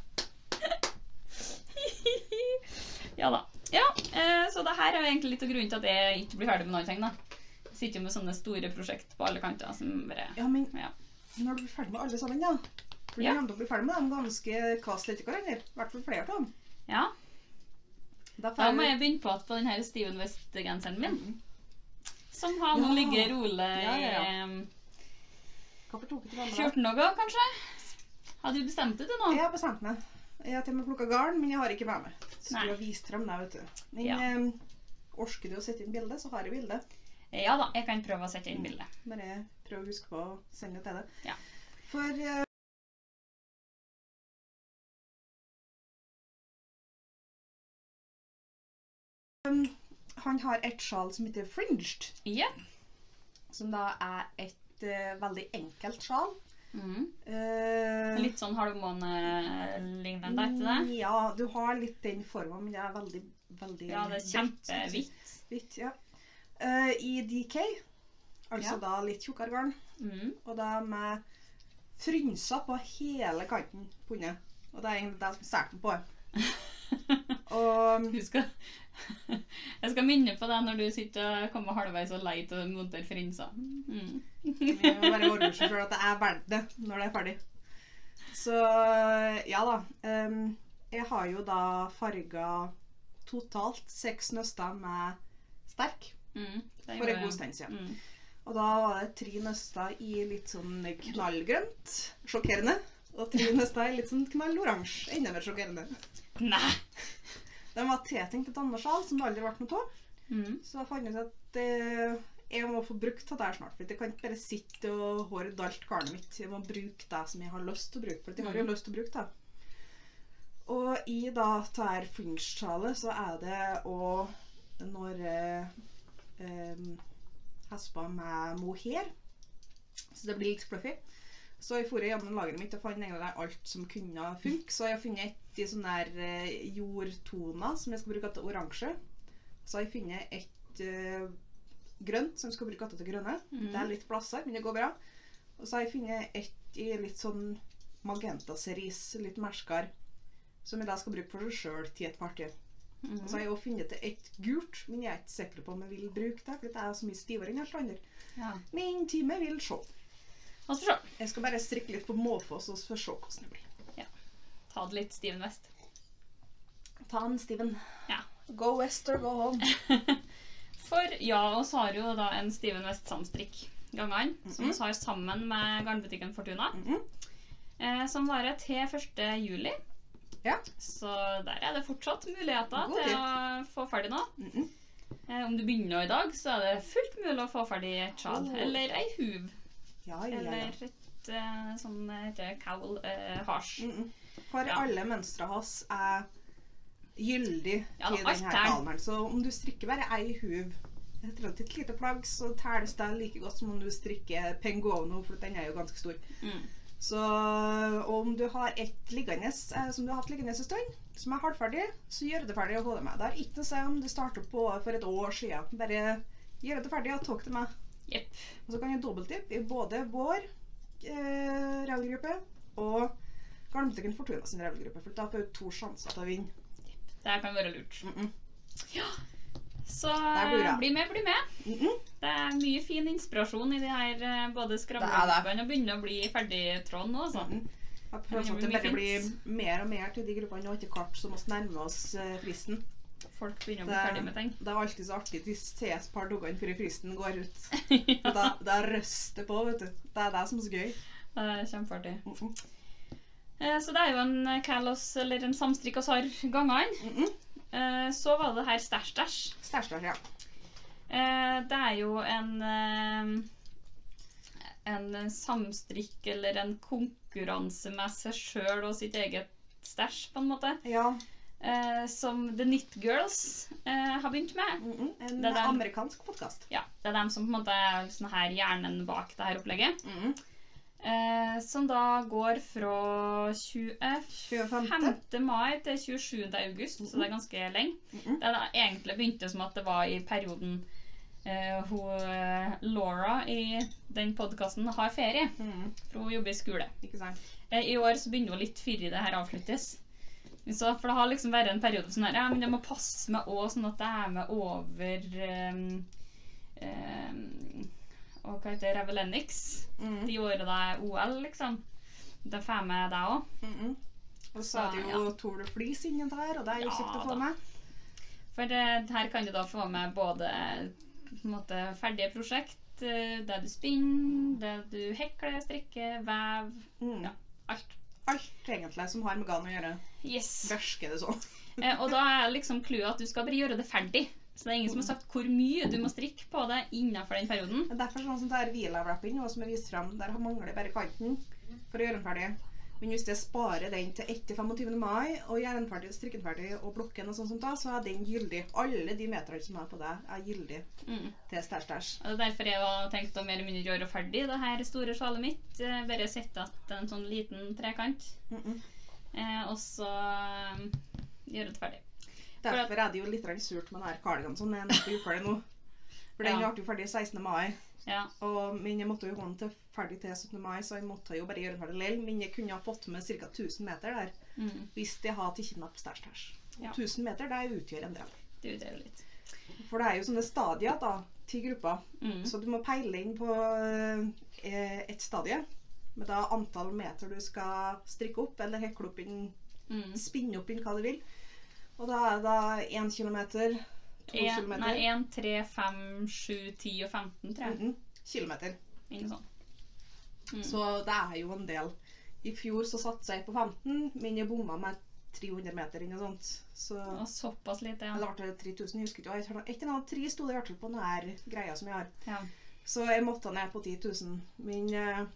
Ja da. Ja, eh, så det her er jo egentlig litt av grunnen til at jeg ikke blir ferdig med noen ting da. Jeg sitter jo med sånne store prosjekt på alle kanter som bare, Ja, men ja. når du blir ferdig med alle sammen, ja. For Ja. du kommer til å bli ferdig med dem ganske kast etter hverandre. I hvert fall flere av dem. Ja, Da da må jeg begynne på at på denne Steven West-genseren min, som har nå Ja. ligget rolig Ja, ja, ja. i eh, Hvorfor tok du ikke det fjorten dager, kanskje? Har du bestemt det til nå? Jeg har bestemt meg. Jeg har til og med plukket garn, men jeg har ikke med meg. Så Nei. du har vist frem det, vet du. Men Ja. eh, orsker du å sette inn bildet, så har jeg bildet. Ja da, jeg kan prøve å sette inn bildet. Bare prøv å huske på å sende det til deg. Ja. For eh, um, han har et sjal som heter Fringed, Ja. som da er et eh, veldig enkelt sjal. Mhm. Eh, Litt sånn halvmåne-lignende, ikke det? Ja, du har litt den formen, men det er veldig, veldig Ja, det er kjempehvitt. hvitt, ja. Eh, I D K, altså Ja. da litt tjukkere garn, Mhm. og da med frynser på hele kanten på under. Og det er egentlig det som er særten på. Og Du skal, jeg skal minne på deg når du sitter og kommer halvveis og lei til å montere frinser. Mm. jeg må bare ordne seg selv at det er verdt det når det er ferdig. Så ja da. ehm, jeg har jo da farget totalt seks nøster med sterk. Mm. Det For gjorde- en god stund siden. Mm. Og da var det tre nøster i litt sånn knallgrønt, sjokkerende. Og tre nøster i litt sånn knalloransje, enda mer sjokkerende. Nei! De var tiltenkt et annet sjal som det aldri ble noe av. Mm. Så jeg fant ut at eh, jeg må få brukt det der snart. For jeg kan ikke bare sitte og høre dalt garnet mitt. Jeg må bruke det som jeg har lyst til å bruke. For jeg har jo Mm. lyst til å bruke det. Og i da dette fringe-sjalet så er det også når eh, eh, hesper med mohair. Så det blir litt fluffy. Så jeg for gjennom lageret mitt og fant egentlig alt som kunne funke. Så jeg har funnet et i sånne der eh, jordtoner som jeg skal bruke til oransje. Så har jeg funnet et eh, grønt som jeg skal bruke til grønne. Mhm. Det er litt plasser, men det går bra. Og så har jeg funnet et i litt sånn magenta-seris, litt merskere, som jeg da skal bruke for seg selv til et parti. Mm. Og så har jeg også funnet et gult, men jeg er ikke sikker på om jeg vil bruke det, for det er så mye stivere enn alt andre. Ja. Min time vil se. La oss få se. Jeg skal bare strikke litt på måfå, så får vi se hvordan det blir. Ta det litt Steven West. Ta den, Steven. Ja. Go west or go home. For ja, oss har jo da en Steven West samstrikk gangene, som Mhm. vi har sammen med garnbutikken Fortuna, Mhm. eh, som varer til første juli. Ja. Så der er det fortsatt muligheter God til tid. å få ferdig nå. Mhm. Eh, om du begynner i dag, så er det fullt mulig å få ferdig et sjal, Oh. eller ei huv, Ja, ja, ja. eller et eh, sånn eh, heter det cowl, eh, hasj. Mhm. For Ja. alle mønstre hans er gyldig Ja, til alt denne er- kalmeren. Så om du strikker bare ei huv, et relativt lite plagg, så tæles det like godt som om du strikker pengono, for den er jo ganske stor. Mm. Så og om du har et liggende, eh, som du har hatt liggende en stund, som er halvferdig, så gjør det ferdig og få det med. Det er ikke noe å si om du starter på for et år siden. Bare gjør det ferdig og tok det med. Jepp. Og så kan du dobbelttippe i både vår eh, regelgruppe og garnbutikken Fortuna sin regelgruppe, for da får du to sjanser til å vinne. Det her kan være lurt. Mm -mm. Så Der blir det. eh, bli med, bli med. Mm -mm. Det er mye fin inspirasjon i de her eh, både Det er skravlegruppene og begynner å bli ferdig tråd nå, altså. Mm -mm. Jeg prøver Det sånn at det blir bare mye blir mer og mer til de gruppene og etter hvert som oss nærmer oss eh, fristen. folk begynner å bli ferdig med ting. Det er alltid så artig de ses par dagene før fristen går ut. Ja. Da, da røster på, vet du. Det er det som er så gøy. Det er kjempeartig. Mm -mm. Eh, så det er jo en Kalos, eller en samstrikk oss har gangene. Mm -mm. Eh, så var det her stæsj-stæsj. Stæsj, ja. Eh, det er jo en eh, en samstrikk eller en konkurranse med seg selv og sitt eget stæsj på en måte. Ja. Eh, som The Knit Girls eh, har begynt med. Mm -mm. En Det er den- amerikansk podcast. Ja, det er dem som på en måte er sånn her hjernen bak det her opplegget. Mm -mm. Eh, som da går fra tjuefemte mai til tjuesjuende august, så det er ganske lenge. Mm -mm. Det er egentlig begynte som at det var i perioden eh, hun, eh, Laura i den podcasten har ferie, Mm. for hun jobber i skole. Ikke sant? Eh, I år så begynner hun litt før det her avsluttes. Så, for det har liksom vært en periode sånn her, ja, men jeg må passe meg også, sånn at det er med over um, um, og hva heter det, Revelenix, Mm. de årene det er O L, liksom. Det får med deg også. Mm -mm. Og så er det jo Tour de Fleece inni der, og det er jo Ja, kjekt å få da. med. For det, her kan du da få med både på en måte, ferdige prosjekt, eh, det du spinner, det du hekler, strikker, vev, Mm. ja, alt. Alt egentlig som har med garn å gjøre. Yes. Versker det sånn. Eh, og da er liksom clouet at du skal bare gjøre det ferdig. Så det er ingen som har sagt hvor mye du må strikke på det innenfor den perioden. Men derfor sånn som det er Vila-wrapping, og som er vist frem, der mangler bare kanten for å gjøre den ferdig. Men hvis jeg sparer den til etter femogtyvende mai, og gjør den ferdig, strikker den ferdig, og blokken og sånn som da, så er den gyldig. Alle de meterne som er på det, er gyldig Mm. til stæsj-stæsj. Og det er derfor jeg har tenkt å mer eller mindre gjøre ferdig det her store sjalet mitt. Eh, bare sette at det er en sånn liten trekant. Mm -mm. Eh, og så eh, gjøre det ferdig. Derfor er det jo litt grann surt med denne cardigan som er nesten uferdig nå. For den Ja. ble jo ferdig sekstende mai. Ja. Og, men jeg måtte jo gå den til ferdig til syttende mai, så jeg måtte jo bare gjøre den ferdig lell. Men jeg kunne ha fått med ca. tusen meter der, Mm. hvis jeg hadde ikke med på stæsj-stæsj. Ja. tusen meter, det utgjør en del. Det utgjør jo litt. For det er jo sånne stadier da, til grupper. Mm. Så du må peile inn på eh, et stadie, med da antall meter du skal strikke opp, eller hekle opp inn, Mm. spinne opp inn hva du vil. Og da er det da en kilometer, to En, kilometer. nei, en, tre, fem, sju, ti og femten, tror jeg. Mhm, kilometer. Ingen sånn. Mm. Så det er jo en del. I fjor så satsa jeg på femten, men jeg bomma med tre hundre meter inn og sånt. Så Og såpass lite, ja. eller ble det tre tusen, jeg husker ikke. Jeg tror det- Ikke noe tre sto det i hvert fall på denne greia som jeg har. ja. Så jeg måtte ned på ti tusen. Men uh,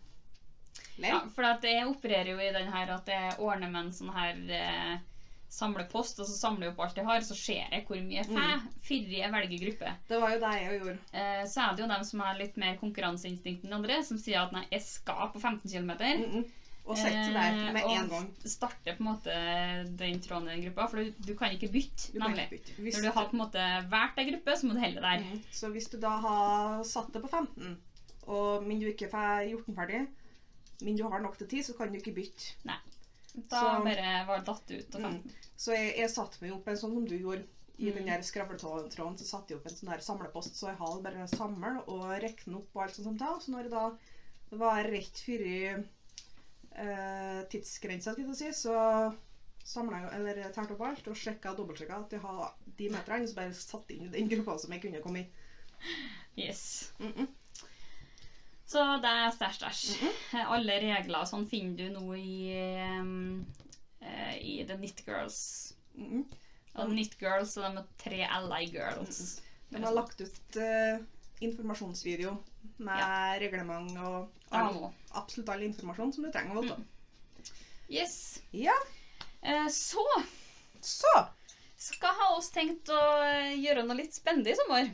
Ja, for at jeg opererer jo i den her at jeg ordner med en sånn her eh, samlepost, og så samler jeg opp alt jeg har, så ser jeg hvor mye jeg får, før jeg velger gruppe. det var jo det jeg gjorde. Eh, så er det jo dem som har litt mer konkurranseinstinkt enn andre, som sier at nei, jeg skal på femten kilometer. Mm -mm. Og sette der med en gang. Og starte på en måte den tråden i den gruppa, for du, du kan ikke bytte, Du kan nemlig. ikke bytte. Hvis Når du har på en måte vært en gruppe, så må du helle der. Mm. Så hvis du da har satt det på femten, og, men du ikke får gjort den ferdig, men du har nok til tid, så kan du ikke bytte. Da Så- bare var det datt ut av Mm. femten. Så jeg, jeg satte meg opp en sånn som du gjorde. I Mm. den der skravletråden så satte jeg opp en sånn der samlepost, så jeg har bare samle og rekne opp og alt sånt som da. Så når jeg da det var rett før eh, tidsgrensa, skal jeg si, så samlet jeg, eller tærte opp alt og sjekket og dobbeltsjekket at jeg har de meterne, så bare satt inn i den gruppa som jeg kunne komme i. Yes. Mm -mm. Så det er stæsj, stæsj. Alle regler og sånn finner du nå i, um, eh, i The Knit Girls. Mm -mm. Og The Knit Girls, og de er tre L I Girls. De har lagt ut eh, informasjonsvideo med Ja. reglement og Ja, all, må. absolutt all informasjon som du trenger å vite. Mm. Yes. Ja, Eh, så så! skal ha oss tenkt å eh, gjøre noe litt spennende i sommer.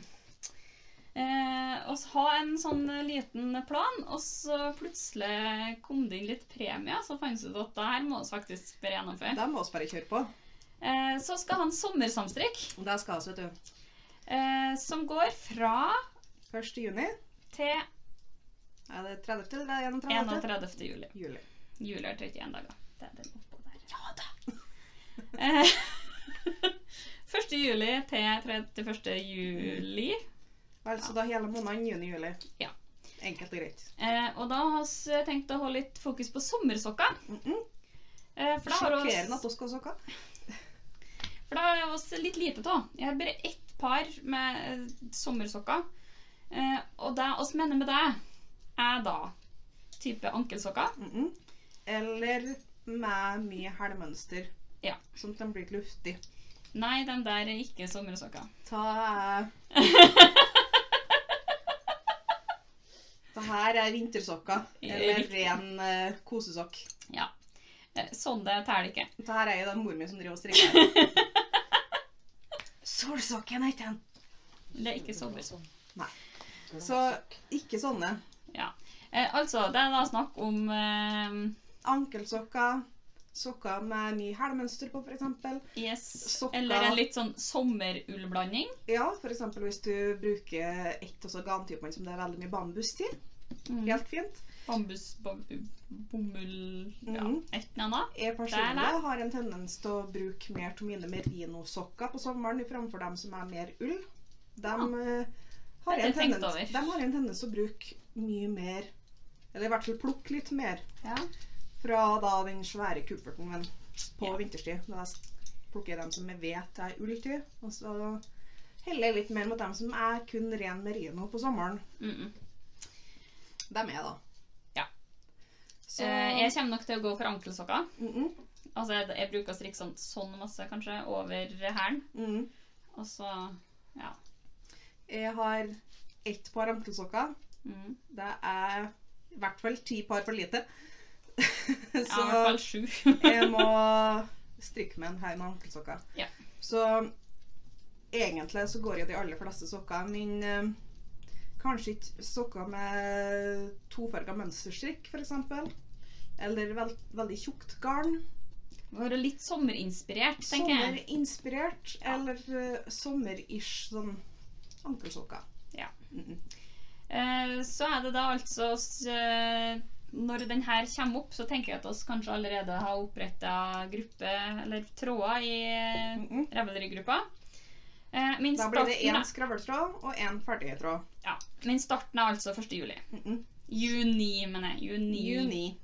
Eh, og så ha en sånn eh, liten plan, og så plutselig kom det inn litt premie, så fant vi ut at det her må vi faktisk bare gjennomføre. Da må vi bare kjøre på. Eh, så skal ha en sommersamstrikk, Det skal vi, vet du. eh, som går fra første juni. til Er det tredivte eller er det enogtredivte? enogtredivte juli. Juli. Juli er trettien dager. Det er den oppå der. Ja da! Eh, første juli til trettiførste juli. Altså da hele måneden juni-juli. Ja. Enkelt og greit. Eh, og da har vi tenkt å holde litt fokus på sommersokker. Mm -mm. Eh, for da har Sjokkerende oss, at vi skal ha sokker. For da er jeg også litt lite da. Jeg har bare ett par med eh, sommersokker. Eh, og det jeg mener med det, er da type ankelsokker. Mm -mm. Eller med mye helmønster. Ja. Sånn at de blir litt luftig. Nei, de der er ikke sommersokker. Ta... Det her er vintersokker, eller Riktig. ren uh, kosesokk. Ja. Eh, sånn det teller ikke. Det her er jo den mor min som driver og strikker. Solsokken heter den. Det er ikke sommersokk. Nei. Så ikke sånne. Ja. Eh, altså, det er da snakk om... Eh, Ankelsokker, sokker med mye helmønster på for eksempel. yes. Sokker. Eller en litt sånn sommerullblanding. Ja, for eksempel hvis du bruker ett av garntypene som det er veldig mye bambus til. Mm. Helt fint. Bambus, bambu, bomull, ja, Mhm. et eller annet. Jeg Der, personlig der. har en tendens til å bruke mer til mine merino-sokker på sommeren fremfor dem som er mer ull. De, Ja. eh, har Det en har jeg tenkt tendens, over. de har en tendens til å bruke mye mer, eller i hvert fall plukke litt mer, Ja. fra da den svære kufferten min på Ja. vinterstid. Da plukker jeg dem som jeg vet er ull til, og så heller jeg litt mer mot dem som er kun ren merino på sommeren. Mm -mm. De er da. Ja. Så, Eh, jeg kommer nok til å gå for ankelsokker. mm -mm, Altså, jeg, jeg bruker å strikke sånn, sånn masse, kanskje, over hælen. mm. Og så, ja. Jeg har ett par ankelsokker. Mm. Det er i hvert fall ti par for lite. Ja, i Så hvert fall sju. jeg må strikke med en haug med ankelsokker. Ja. Så egentlig så går jo de aller fleste sokker, men eh, kanskje ikke sokker med tofarget mønsterstrikk for eksempel. Eller veld, veldig tjukt garn. Være litt sommerinspirert, tenker jeg. Sommerinspirert, Ja. eller uh, sommer-ish sånn ankelsokker. Ja. Mm -mm. Eh, så er det da altså s- eh, når den her kommer opp, så tenker jeg at vi kanskje allerede har opprettet gruppe, eller tråder i eh, Mm -mm. Ravelry-gruppa. Eh, min Da blir det starten, en skravletråd og en ferdigtråd. ja, min starten er altså første juli. Mm -mm. Juni, mener jeg. Juni. Juni.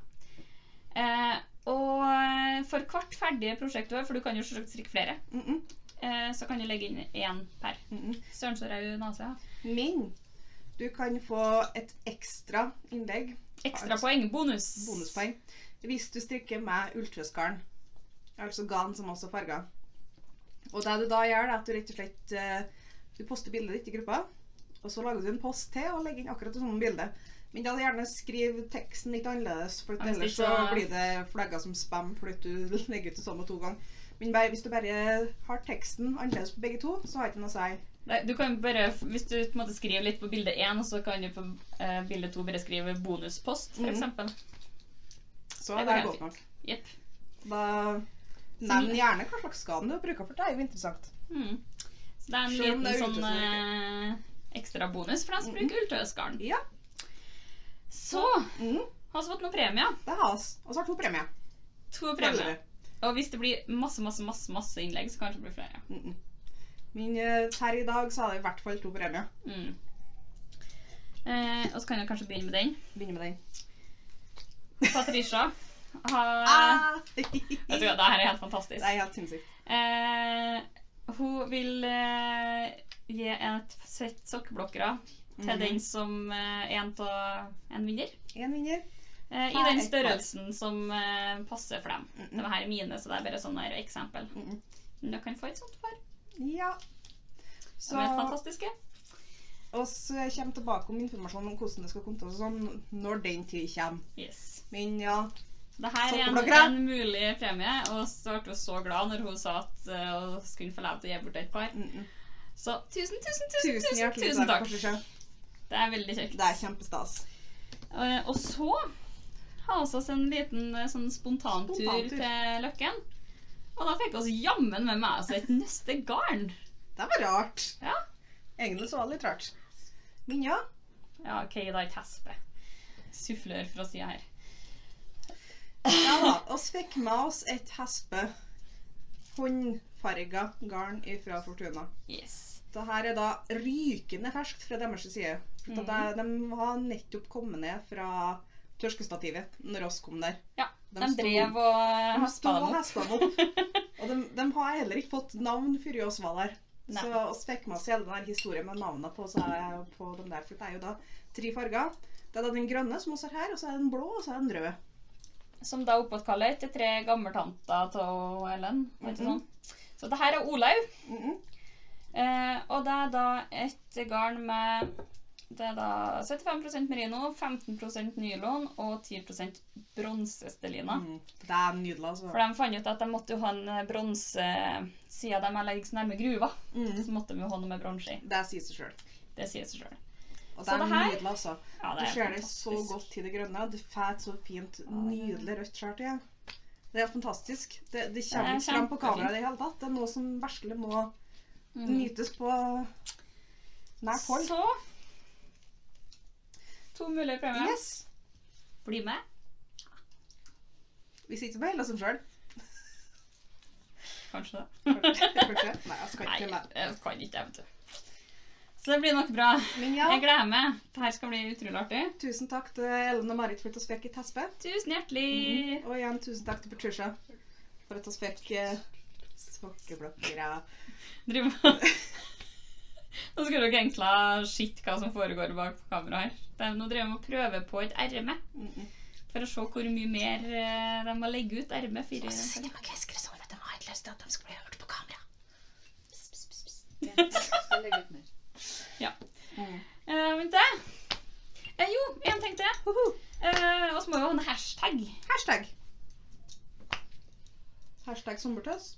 Eh, og eh, for hvert ferdige prosjektår, for du kan jo selvsagt strikke flere, Mm -mm. eh, så kan du legge inn én per. Mm -mm. Søren så rød nase, ja. Men du kan få et ekstra innlegg, Ekstra poeng, bonus. bonuspoeng, hvis du strikker med ulltrøsgarn, altså garn som også farger. Og det du da gjør, er at du rett og slett eh, du poster bildet ditt i gruppa, og så lager du en post til og legger inn akkurat et sånt bilde. Men da gjerne skriv teksten litt annerledes, for Ja, hvis ellers ikke så så- blir det flagget som spam, fordi du legger ut det samme to ganger. Men bare, hvis du bare har teksten annerledes på begge to, så har det ikke noe å si. Nei, du kan bare, hvis du på en måte skriver litt på bilde én, så kan du på eh, bilde to bare skrive bonuspost, for Mhm. eksempel. Så Det det går er helt godt nok. Jepp. Da nevn gjerne hva slags garn du bruker, for det er jo interessant. Mm. Så det er en Selv om liten det er ute, sånn så er eh, ekstra bonus for den som Mhm. bruker ulltøsgarn. Ja. Så Mm, har vi fått noen premie. det har oss. Og så har to premier. To premier. Og hvis det blir masse, masse, masse, masse innlegg, så kanskje det blir flere. Mm -mm. Men eh, her i dag så har det i hvert fall to premier. Mm. Eh, og så kan jeg kanskje begynne med den. Begynner med den. Patricia har... Ah! Vet du hva, det her er helt fantastisk. Det er helt sinnssykt. Eh, hun vil eh, gi et sett sokkeblokkere til Mhm. den som eh, en av en vinner. En vinner. Eh, I Her den er et par. størrelsen som eh, passer for dem. Mhm. Det var her er mine, så det er bare sånn her eksempel. Mm -mm. Men dere kan få et sånt par. Ja. Som er Så fantastiske. oss kommer tilbake om informasjon om hvordan det skal komme til oss sånn når den tid kommer. Yes. Men ja, Det her er en, Sokkeblokkere. en mulig premie, og så ble hun så glad når hun sa at uh, hun skulle få lov til å gi bort et par. mm -mm. Så tusen, tusen, tusen, tusen tusen, hjertelig tusen takk. Patricia. Det er veldig kjekt. Det er kjempestas. Eh, og så har vi oss en liten eh, sånn spontantur, Spontantur. til Løkken. Og da fikk vi oss jammen med meg altså et nøste garn. Det var rart. Ja. Egentlig så var det litt rart. Men ja, Ja, ok, da et hespe. Sufflør fra siden her. ja da, oss fikk med oss et hespe håndfarget garn fra Fortuna. Yes. Dette er da rykende ferskt fra deres side. For Mhm. det, de har nettopp kommet ned fra tørskestativet når oss kom der. Ja, De de, sto- drev og De sto hespa dem og opp. hespa dem opp. Og de, de har heller ikke fått navn før oss var der. Nei. Så oss fikk med oss hele den her historien med navnene på, så er, på de der. For det er jo da tre farger. Det er da den grønne som også er her, og så er den blå, og så er den rød. Som da oppåtkaller til tre gammeltanter av Ellen. Vet du sånn? Så det her er Olaug. Mm -mm. Eh, og det er da et garn med det er da syttifem prosent merino, femten prosent nylon og ti prosent bronsestelina. Mm. Det er nydelig, altså. For de fant ut at de måtte jo ha en bronse, siden de er legget så nærme gruva, Mm. så måtte de jo ha noe med bronse i. Det sier seg selv. Det sier seg selv. Og Så det er det her- nydelig, altså. Ja, det Du er ser det så fantastisk. godt i det grønne. Det får et så fint, nydelig rødt skjært igjen. Det er fantastisk. Det, det kommer Det er ikke frem på kjempefint. kamera i det hele tatt. Det er noe som virkelig må Mhm. nytes på nært hold. Så to mulige premier. Yes! Bli med. Vi sitter med hele som selv. Kanskje det. Kanskje? Kanskje? Nei, jeg skal Nei, ikke med. jeg kan ikke, jeg vet du. Så det blir nok bra. Men ja, Jeg gleder meg. Dette skal bli utrolig artig. tusen takk til Ellen og Marit for at vi fikk et tespe. Tusen hjertelig. Og igjen tusen takk til Patricia for at vi fikk eh, sokkeblokker. Ja. Driver Nå skal dere egentlig skitt hva som foregår bak kamera her. De, nå driver de og prøver på et erme, Mm -mm. for å se hvor mye mer eh, de må legge ut erme. For Og så sitter de og kvisker sånn at de har ikke lyst til at de skal bli hørt på kamera. Pss, pss, pss, pss. Jeg skal legge ut mer. Ja. Mm. Eh, men det eh, Jo, en ting til. Woho! Eh, og så må vi ha en hashtag. Hashtag. Hashtag sommertøs.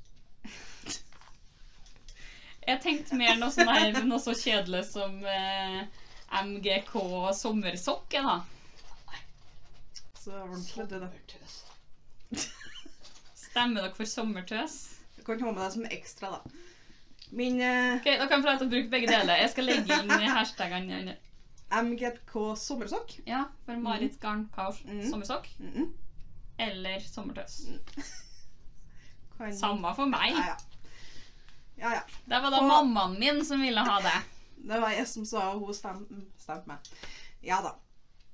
Jeg tenkte mer noe, sånn her, noe så kjedelig som eh, M G K sommersokke, da. Så ordentlig det da. Sommertøs. Stemmer dere for sommertøs? Du kan ha med deg som ekstra da. Min eh, Ok, da kan jeg få lov til å bruke begge deler. Jeg skal legge inn hashtagene under. M G K sommersokk. Ja, for Marits Garnkaus Mhm. sommersokk. Mm -mm. Eller sommertøs. Kan... Samme for meg. Ja, ja. Ja, ja. Det var da Og- mammaen min som ville ha det. Det var jeg som sa, og hun stemte, stemte meg. Ja da.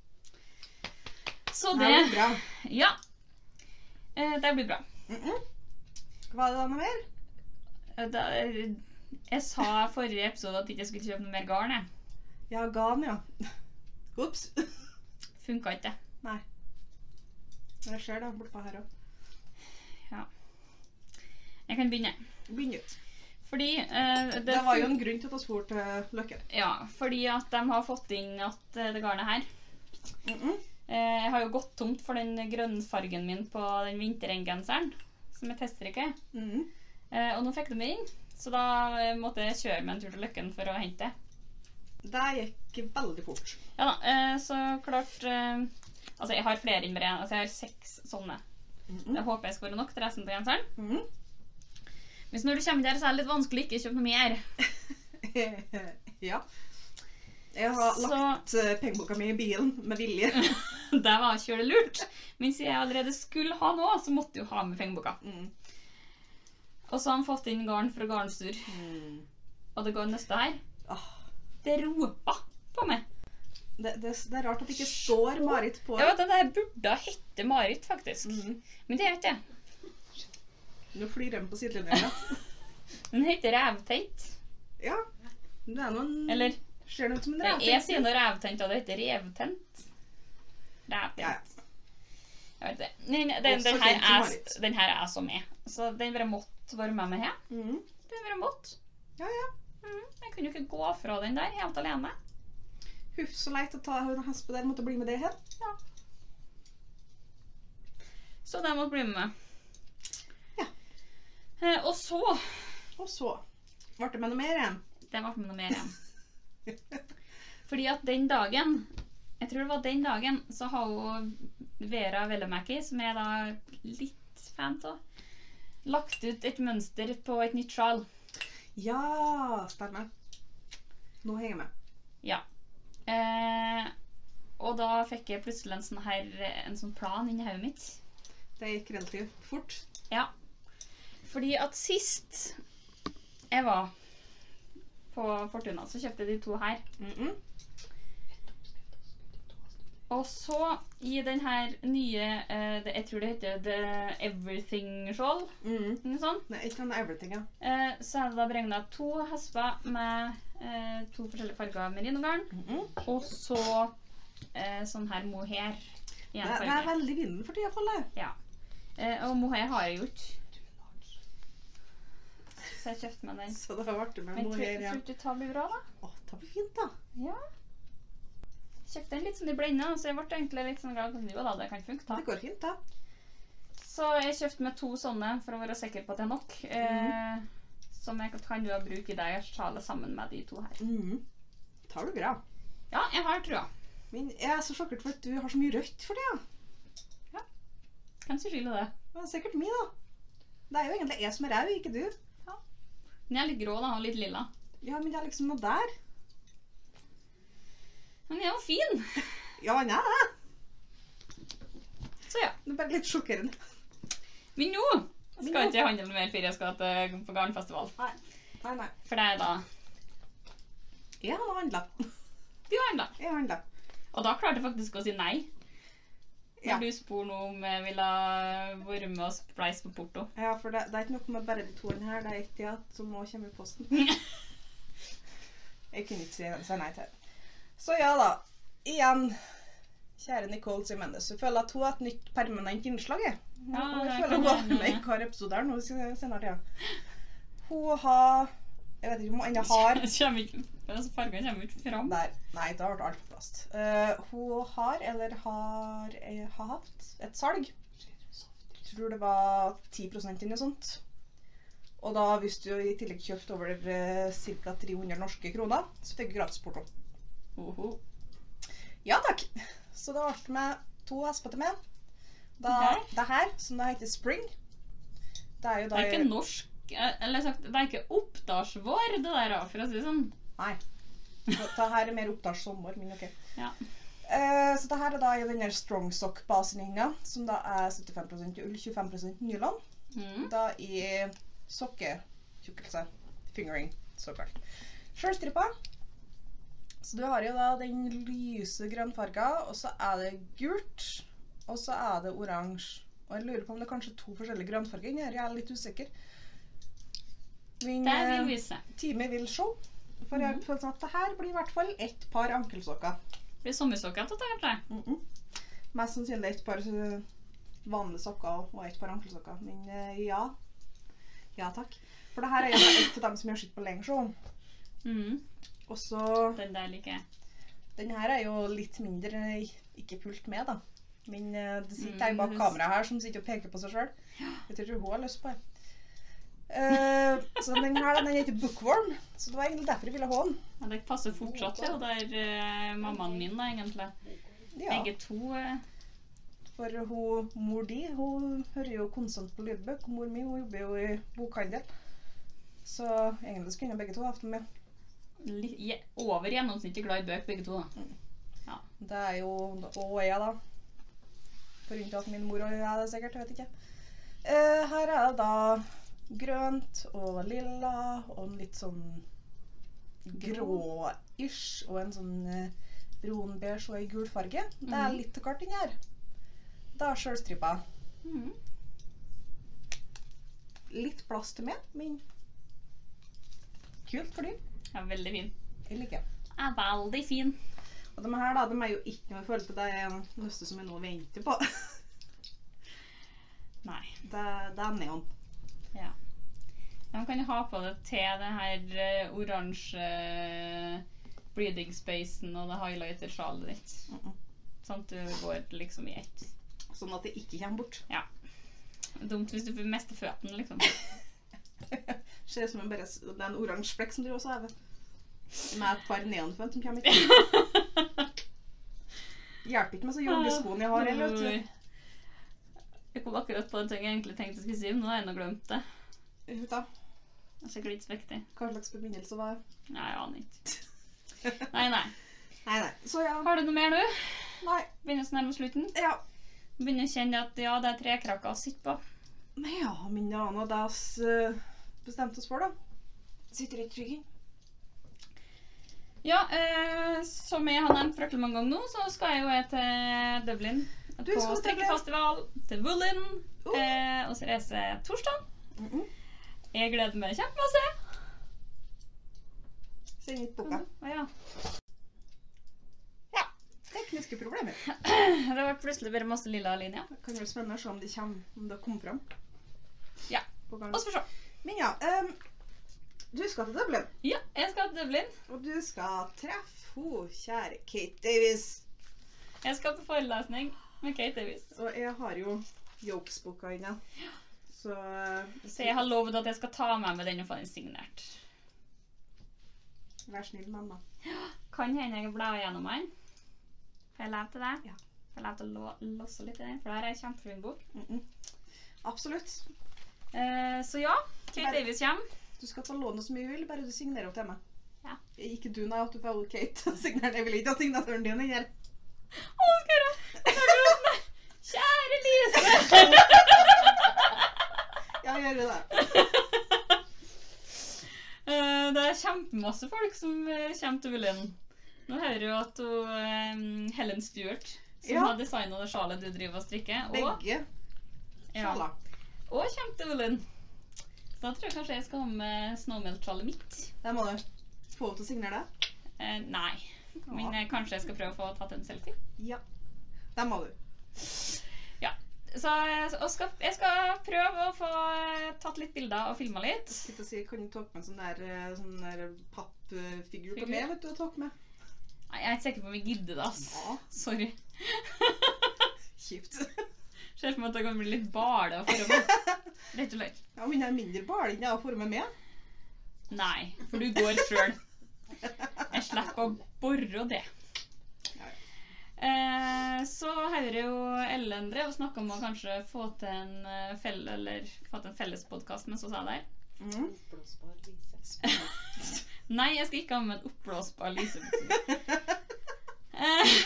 Så Det blir det, bra. ja. Eh, Det blir bra. Mm -mm. Var det da noe mer? Eh, Da, eh, jeg sa i forrige episode at jeg ikke skulle kjøpe noe mer garn, jeg. Ja, gan, ja. Ups. Funka ikke det. Nei. Det skjer da, bortpå her også. Jeg kan begynne. Begynn ut. Fordi eh, det, Det var jo fun- en grunn til at vi spurte til Løkken. Ja, fordi at de har fått inn at eh, det garnet her. Mm -mm. Eh, Jeg har jo gått tomt for den grønnfargen min på den vinterrenggenseren, som jeg tester ikke. Mm -mm. Eh, og nå fikk de inn, så da eh, måtte jeg kjøre meg en tur til Løkken for å hente det. Det gikk veldig fort. Ja da, eh, så klart eh, Altså, jeg har flere enn bare én. Altså, jeg har seks sånne. Mm -mm. Jeg håper jeg skal være nok til resten av genseren. Mm -hmm. Hvis når du kommer der, så er det litt vanskelig ikke å kjøpe noe mer. Ja. Jeg har Så- lagt uh, pengeboka mi i bilen med vilje. Det var kjøle lurt. Men siden jeg allerede skulle ha noe, så måtte jeg jo ha med pengeboka. Mm. Og så har han fått inn garn fra Garnstur. Mm. Og det går neste her. Ah, Det ropa på meg. det, det, det er rart at det ikke står Marit på. Jeg vet at det her burde hette Marit, faktisk. Mm. Men det er ikke det. Nå flyr de på sidelinjen. Ja. Den heter Revtent. Ja. Det er noen... Eller, Ser det ut som en jeg revtent? sier noe Revtent, og det heter Revtent. Revtent. Ja, ja. Jeg vet det. Den, den, Også den, her kjent som er, Marit. den her er som er. Så den bare måtte være med meg her. Mm. Den bare måtte. Ja, ja. Mm, jeg kunne jo ikke gå fra den der helt alene. Huff, så leit å ta hun hespe der måtte bli med det her. Så den måtte bli med meg. Ja. Eh, og så, Og så ble det med noe mer igjen. det ble med noe mer igjen. Fordi at den dagen, jeg tror det var den dagen, så har hun Vera Vellemäki, som er da litt fan av, lagt ut et mønster på et nytt sjal. Ja, stemmer. Nå henger jeg med. Ja. Eh, og da fikk jeg plutselig en sånn her, en sånn plan inni hodet mitt. Det gikk relativt fort. Ja. Fordi at sist jeg var på Fortuna, så kjøpte jeg de to her. Mm -mm. Og så i den her nye, eh, det, jeg tror det heter The Everything-skjold, Mm. noe sånt. Nei, ikke noe everything, ja. Eh, så er det da beregnet to hesper med eh, to forskjellige farger merinogarn, Mm-mm. og så eh, sånn her mohair i Det, en det er farge. veldig vinden for tida, føler jeg. Ja. Eh, og mohair har jeg gjort. Så jeg kjøpte meg den. Så det har vært med Men noe tror her, ja. tror du det blir bra da? Åh, det blir fint da. Ja. Kjøpte den litt sånn i blenda, så jeg ble egentlig litt sånn glad. Jo da, det kan funke da. Det går fint da. Så jeg kjøpte med to sånne for å være sikker på at det er nok. Eh, som jeg kan jo bruke i det sjalet sammen med de to her. Mm. Tar du bra. Ja, jeg har trua. Men jeg er så sjokkert for at du har så mye rødt for det, ja. Kanskje skylde det. Det er sikkert mye da. Det er jo egentlig jeg som er rau, ikke du. Den er litt grå da, og litt lilla. Ja, men det er liksom noe der. Men den er jo fin. Ja, han er det. Så ja. Det er bare litt sjokkerende. Men nå skal jeg ikke handle mer før jeg skal til, på garnfestival. Nei, nei, nei. For det er da, Jeg har handlet. du handler. Jeg har handlet. Og da klarte jeg faktisk å si nei. Når Ja. du spør noe om jeg ville være med og spleise på porto. Ja, for det, det er ikke noe med bare de toene her. Det er ett ja, som må komme i posten. Jeg kunne ikke si, si nei til det. Så ja da, igjen, kjære Nicole Simenez, jeg føler at hun har et nytt permanent innslag, jeg. Ja, og jeg det føler kan hun har hende. med i hver episode her nå senere tida. Hun har, jeg vet ikke om hun ennå har, Kommer ikke, altså fargen kommer ikke fram. der, nei, da har det alt på plass. Uh, hun har, eller har, eh, har hatt et salg. Jeg tror det var ti prosent eller noe sånt. Og da, hvis du i tillegg kjøpte over uh, ca. tre hundre norske kroner, så fikk du gratis porto. Oho. Ja takk. Så det ble med to hesper til meg. Da, Der. det her, som det heter Spring, det er jo Det da... er ikke norsk, eh, eller sagt, det er ikke oppdagsvår, det der, for å si det sånn. Nei. Det her er mer oppdars sommer, men ok. Ja. Eh, så det her er da i denne Strong Sock basenlinja, som da er syttifem prosent ull, tjuefem prosent nylon. Mm. Da i sokketjukkelse, fingering, såkalt. Sjølstrippa. Så du har jo da den lyse grønnfarga, og så er det gult, og så er det oransje. Og jeg lurer på om det er kanskje to forskjellige grønnfarger inni her, jeg er litt usikker. Men Det vil eh, vi se. time vil se. For jeg har følelsen at det her blir i hvert fall ett par ankelsokker. Det blir sommersokker til dette, tror jeg. Mm -mm. Mest sannsynlig ett par uh, vanlige sokker og ett par ankelsokker. Men uh, ja. Ja takk. For det her er jo et av dem som jeg har sett på lenge så. Mm. Og så, Den der liker jeg. den her er jo litt mindre, eh, ikke fullt med da. Men uh, det sitter Mm, en bak det- kameraet her som sitter og peker på seg selv. Jeg tror hun har lyst på det. Uh, så den her, den heter Bookworm. Så det var egentlig derfor jeg ville ha den. Ja, det passer fortsatt til, og det er uh, mammaen min da, egentlig. Ja. Begge to. Uh, For hun, mor di, hun hører jo konstant på lydbøk, og mor mi, hun jobber jo i bokhandel. Så egentlig skulle jeg begge to haft med. li, je, over gjennomsnittlig glad i bøk, begge to da. Det er jo, og jeg da. For rundt at min mor og jeg er det sikkert, jeg vet ikke. Eh, her er det da grønt og lilla, og en litt sånn grå-ish, og en sånn eh, brun beige og en gul farge. Det er Mhm. litt til hvert inn her. Det er sjølstrippa. Mm. Litt plass til meg, men kult for dem. Ja, veldig fin. Jeg liker det. Er veldig fin. Og de her da, de er jo ikke noe i forhold til det er en nøste som jeg nå venter på. Nei. Det, det er neon. Ja. De kan jo ha på det til det her uh, oransje uh, breathing spacen og det highlighter sjalet ditt. Mm -mm. Sånn at du går liksom i ett. Sånn at det ikke kommer bort. Dumt hvis du får miste føttene, liksom. Ser ut som en, bare, det er en oransje flekk som du også har. Med et par neonfønt som kommer ikke. Hjelper ikke med så joggeskoene jeg har, eller vet Oi. Jeg kom akkurat på en ting jeg egentlig tenkte jeg skulle si, men nå har jeg nå glemt det. du. Ut da. Det er sikkert litt så viktig. Hva slags forbindelse var det? Nei, jeg aner ikke. Nei, nei. Nei, nei. Så ja. Har du noe mer, du? Nei. Begynner å nærme slutten. Ja. Begynner å kjenne at ja, det er trekrakker å sitte på. Nei, ja, men ja, nå det oss uh, bestemte oss for da. Sitter ikke trygg inn. Ja, eh, som jeg har nevnt fryktelig mange ganger nå, så skal jeg jo jeg til Dublin. Du På skal til strikkefestival til Woolin. Oh. Eh, og så reiser jeg torsdag. Mm -mm. Jeg gleder meg kjempemasse. Send ut boka. Å ja. Ja, tekniske problemer. Det har vært plutselig bare masse lilla linjer. Det kan være spennende å se om de kommer, om det kommer frem. Ja, På gang. og så får vi se. Men ja, ehm, du skal til Dublin, Ja, jeg skal til Dublin. og du skal treffe hun kjære Kate Davies. Jeg skal på forelesning med Kate Davies. Og jeg har jo Jokes-boka inne. Så, eh, Så jeg har lovet at jeg skal ta med meg den og få den signert. vær snill, mamma. Kan hende jeg blar gjennom den. Får jeg lov til det? Ja. Får jeg lov til å lå losse litt i den, for det her er en kjempefin bok. Mm -mm. Absolutt. Eh, så ja, Kate Bare- Davies kommer. Du skal få låne så mye du vil, bare du signerer opp til meg. Ja. Ikke du, nei, at du får Kate og signerer. Jeg vil ikke ha signaturen din her. Å, skal jeg da? Når du er sånn, kjære Lise! Ja, gjør det. Eh, det er kjempemasse folk som eh, kommer til Woolin. Nå hører jeg jo at hun, eh, Helen Stewart, som Ja. har designet det sjalet du driver og strikker, og, Begge ja, sjaler. og kommer til Woolin. Så da tror jeg kanskje jeg skal ha med snowmelt-sjalet mitt. Der må du få henne til å signere det. Eh, nei, men eh, kanskje jeg skal prøve å få tatt en selfie. Ja. Der må du. Ja, så jeg og skal, jeg skal prøve å få eh, tatt litt bilder og filmet litt. Sitte og si, kan du ta med en sånn der, eh, sånn der pappfigur på Figur? meg, vet du, å ta med? Nei, jeg er ikke sikker på om jeg gidder det, ass. Ja. Sorry. Kjipt. Ser for meg at det kan bli litt bale og forme. Rett og slett. Ja, men jeg er mindre bal enn jeg har formet med. Nei, for du går selv. Jeg slipper å borre det. Eh, så hører jo Ellen drev og snakket om å kanskje få til en, eh, fell, eller, få til en felles podcast mens hun sa der. Mm. Oppblåsbar Lise. Nei, jeg skal ikke ha med en oppblåsbar Lise. Eh,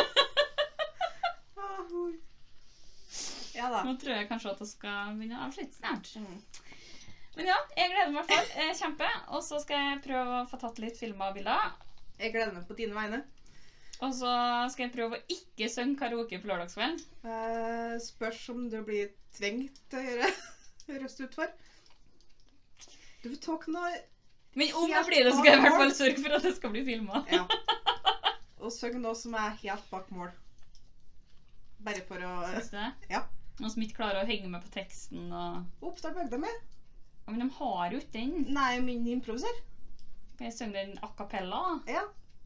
Ah, hui. Ja da. nå tror jeg kanskje at jeg skal begynne å avslutte snart. Mm. Men ja, jeg gleder meg i hvert fall. Eh, kjempe. Og så skal jeg prøve å få tatt litt filmer og bilder. Jeg gleder meg på dine vegne. Og så skal jeg prøve å ikke synge karaoke på lørdagskvelden. Eh, spørs om du blir tvengt til å gjøre røst utfor. Du får ta noe... Men om det Helt blir det, skal jeg i hvert bak fall mål. sørge for at det skal bli filmet. Ja. Og søk noe som er helt bak mål. Bare for å... Synes du det? Ja. Noen som ikke klarer å henge med på teksten og... Oppstart bøgda med. Ja, men de har jo ikke den. Nei, min improviser. Kan jeg synge den a cappella da? Ja.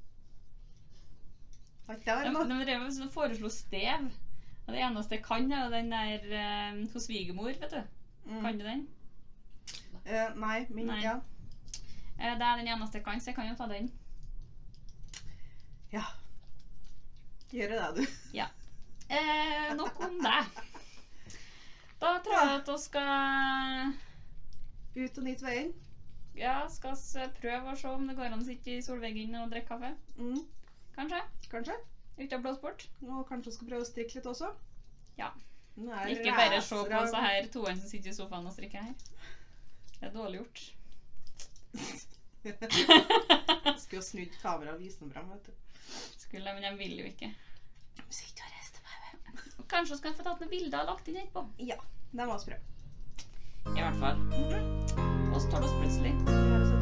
Har ikke det De, vært noe? de drev og foreslo stev. Og det eneste jeg kan er jo den der eh, hos svigermor, vet du. Mm. Kan du den? Eh, nei, min... Nei. Ja. Eh, det er den eneste jeg kan, så jeg kan jo ta den. Ja. Gjør det, du. Ja. Eh, nok om det. Da tror jeg at vi skal... Ut og nytt veien. Ja, skal s- prøve å se om det går an å sitte i solveggen og drikke kaffe. Mm. Kanskje? Kanskje. Ute og blåse bort. Og kanskje skal prøve å strikke litt også. Ja. Nå er Ikke bare se racer på av- så her toene som sitter i sofaen og strikker her. Det er dårlig gjort. Skulle ha snudd kamera og vist den frem, vet du. Skulle, men jeg vil jo ikke. Sitt og rest meg. Og kanskje vi skal få tatt noen bilder og lagt inn etterpå. Ja, det må vi prøve. I hvert fall. Og så tar det oss plutselig. Det er så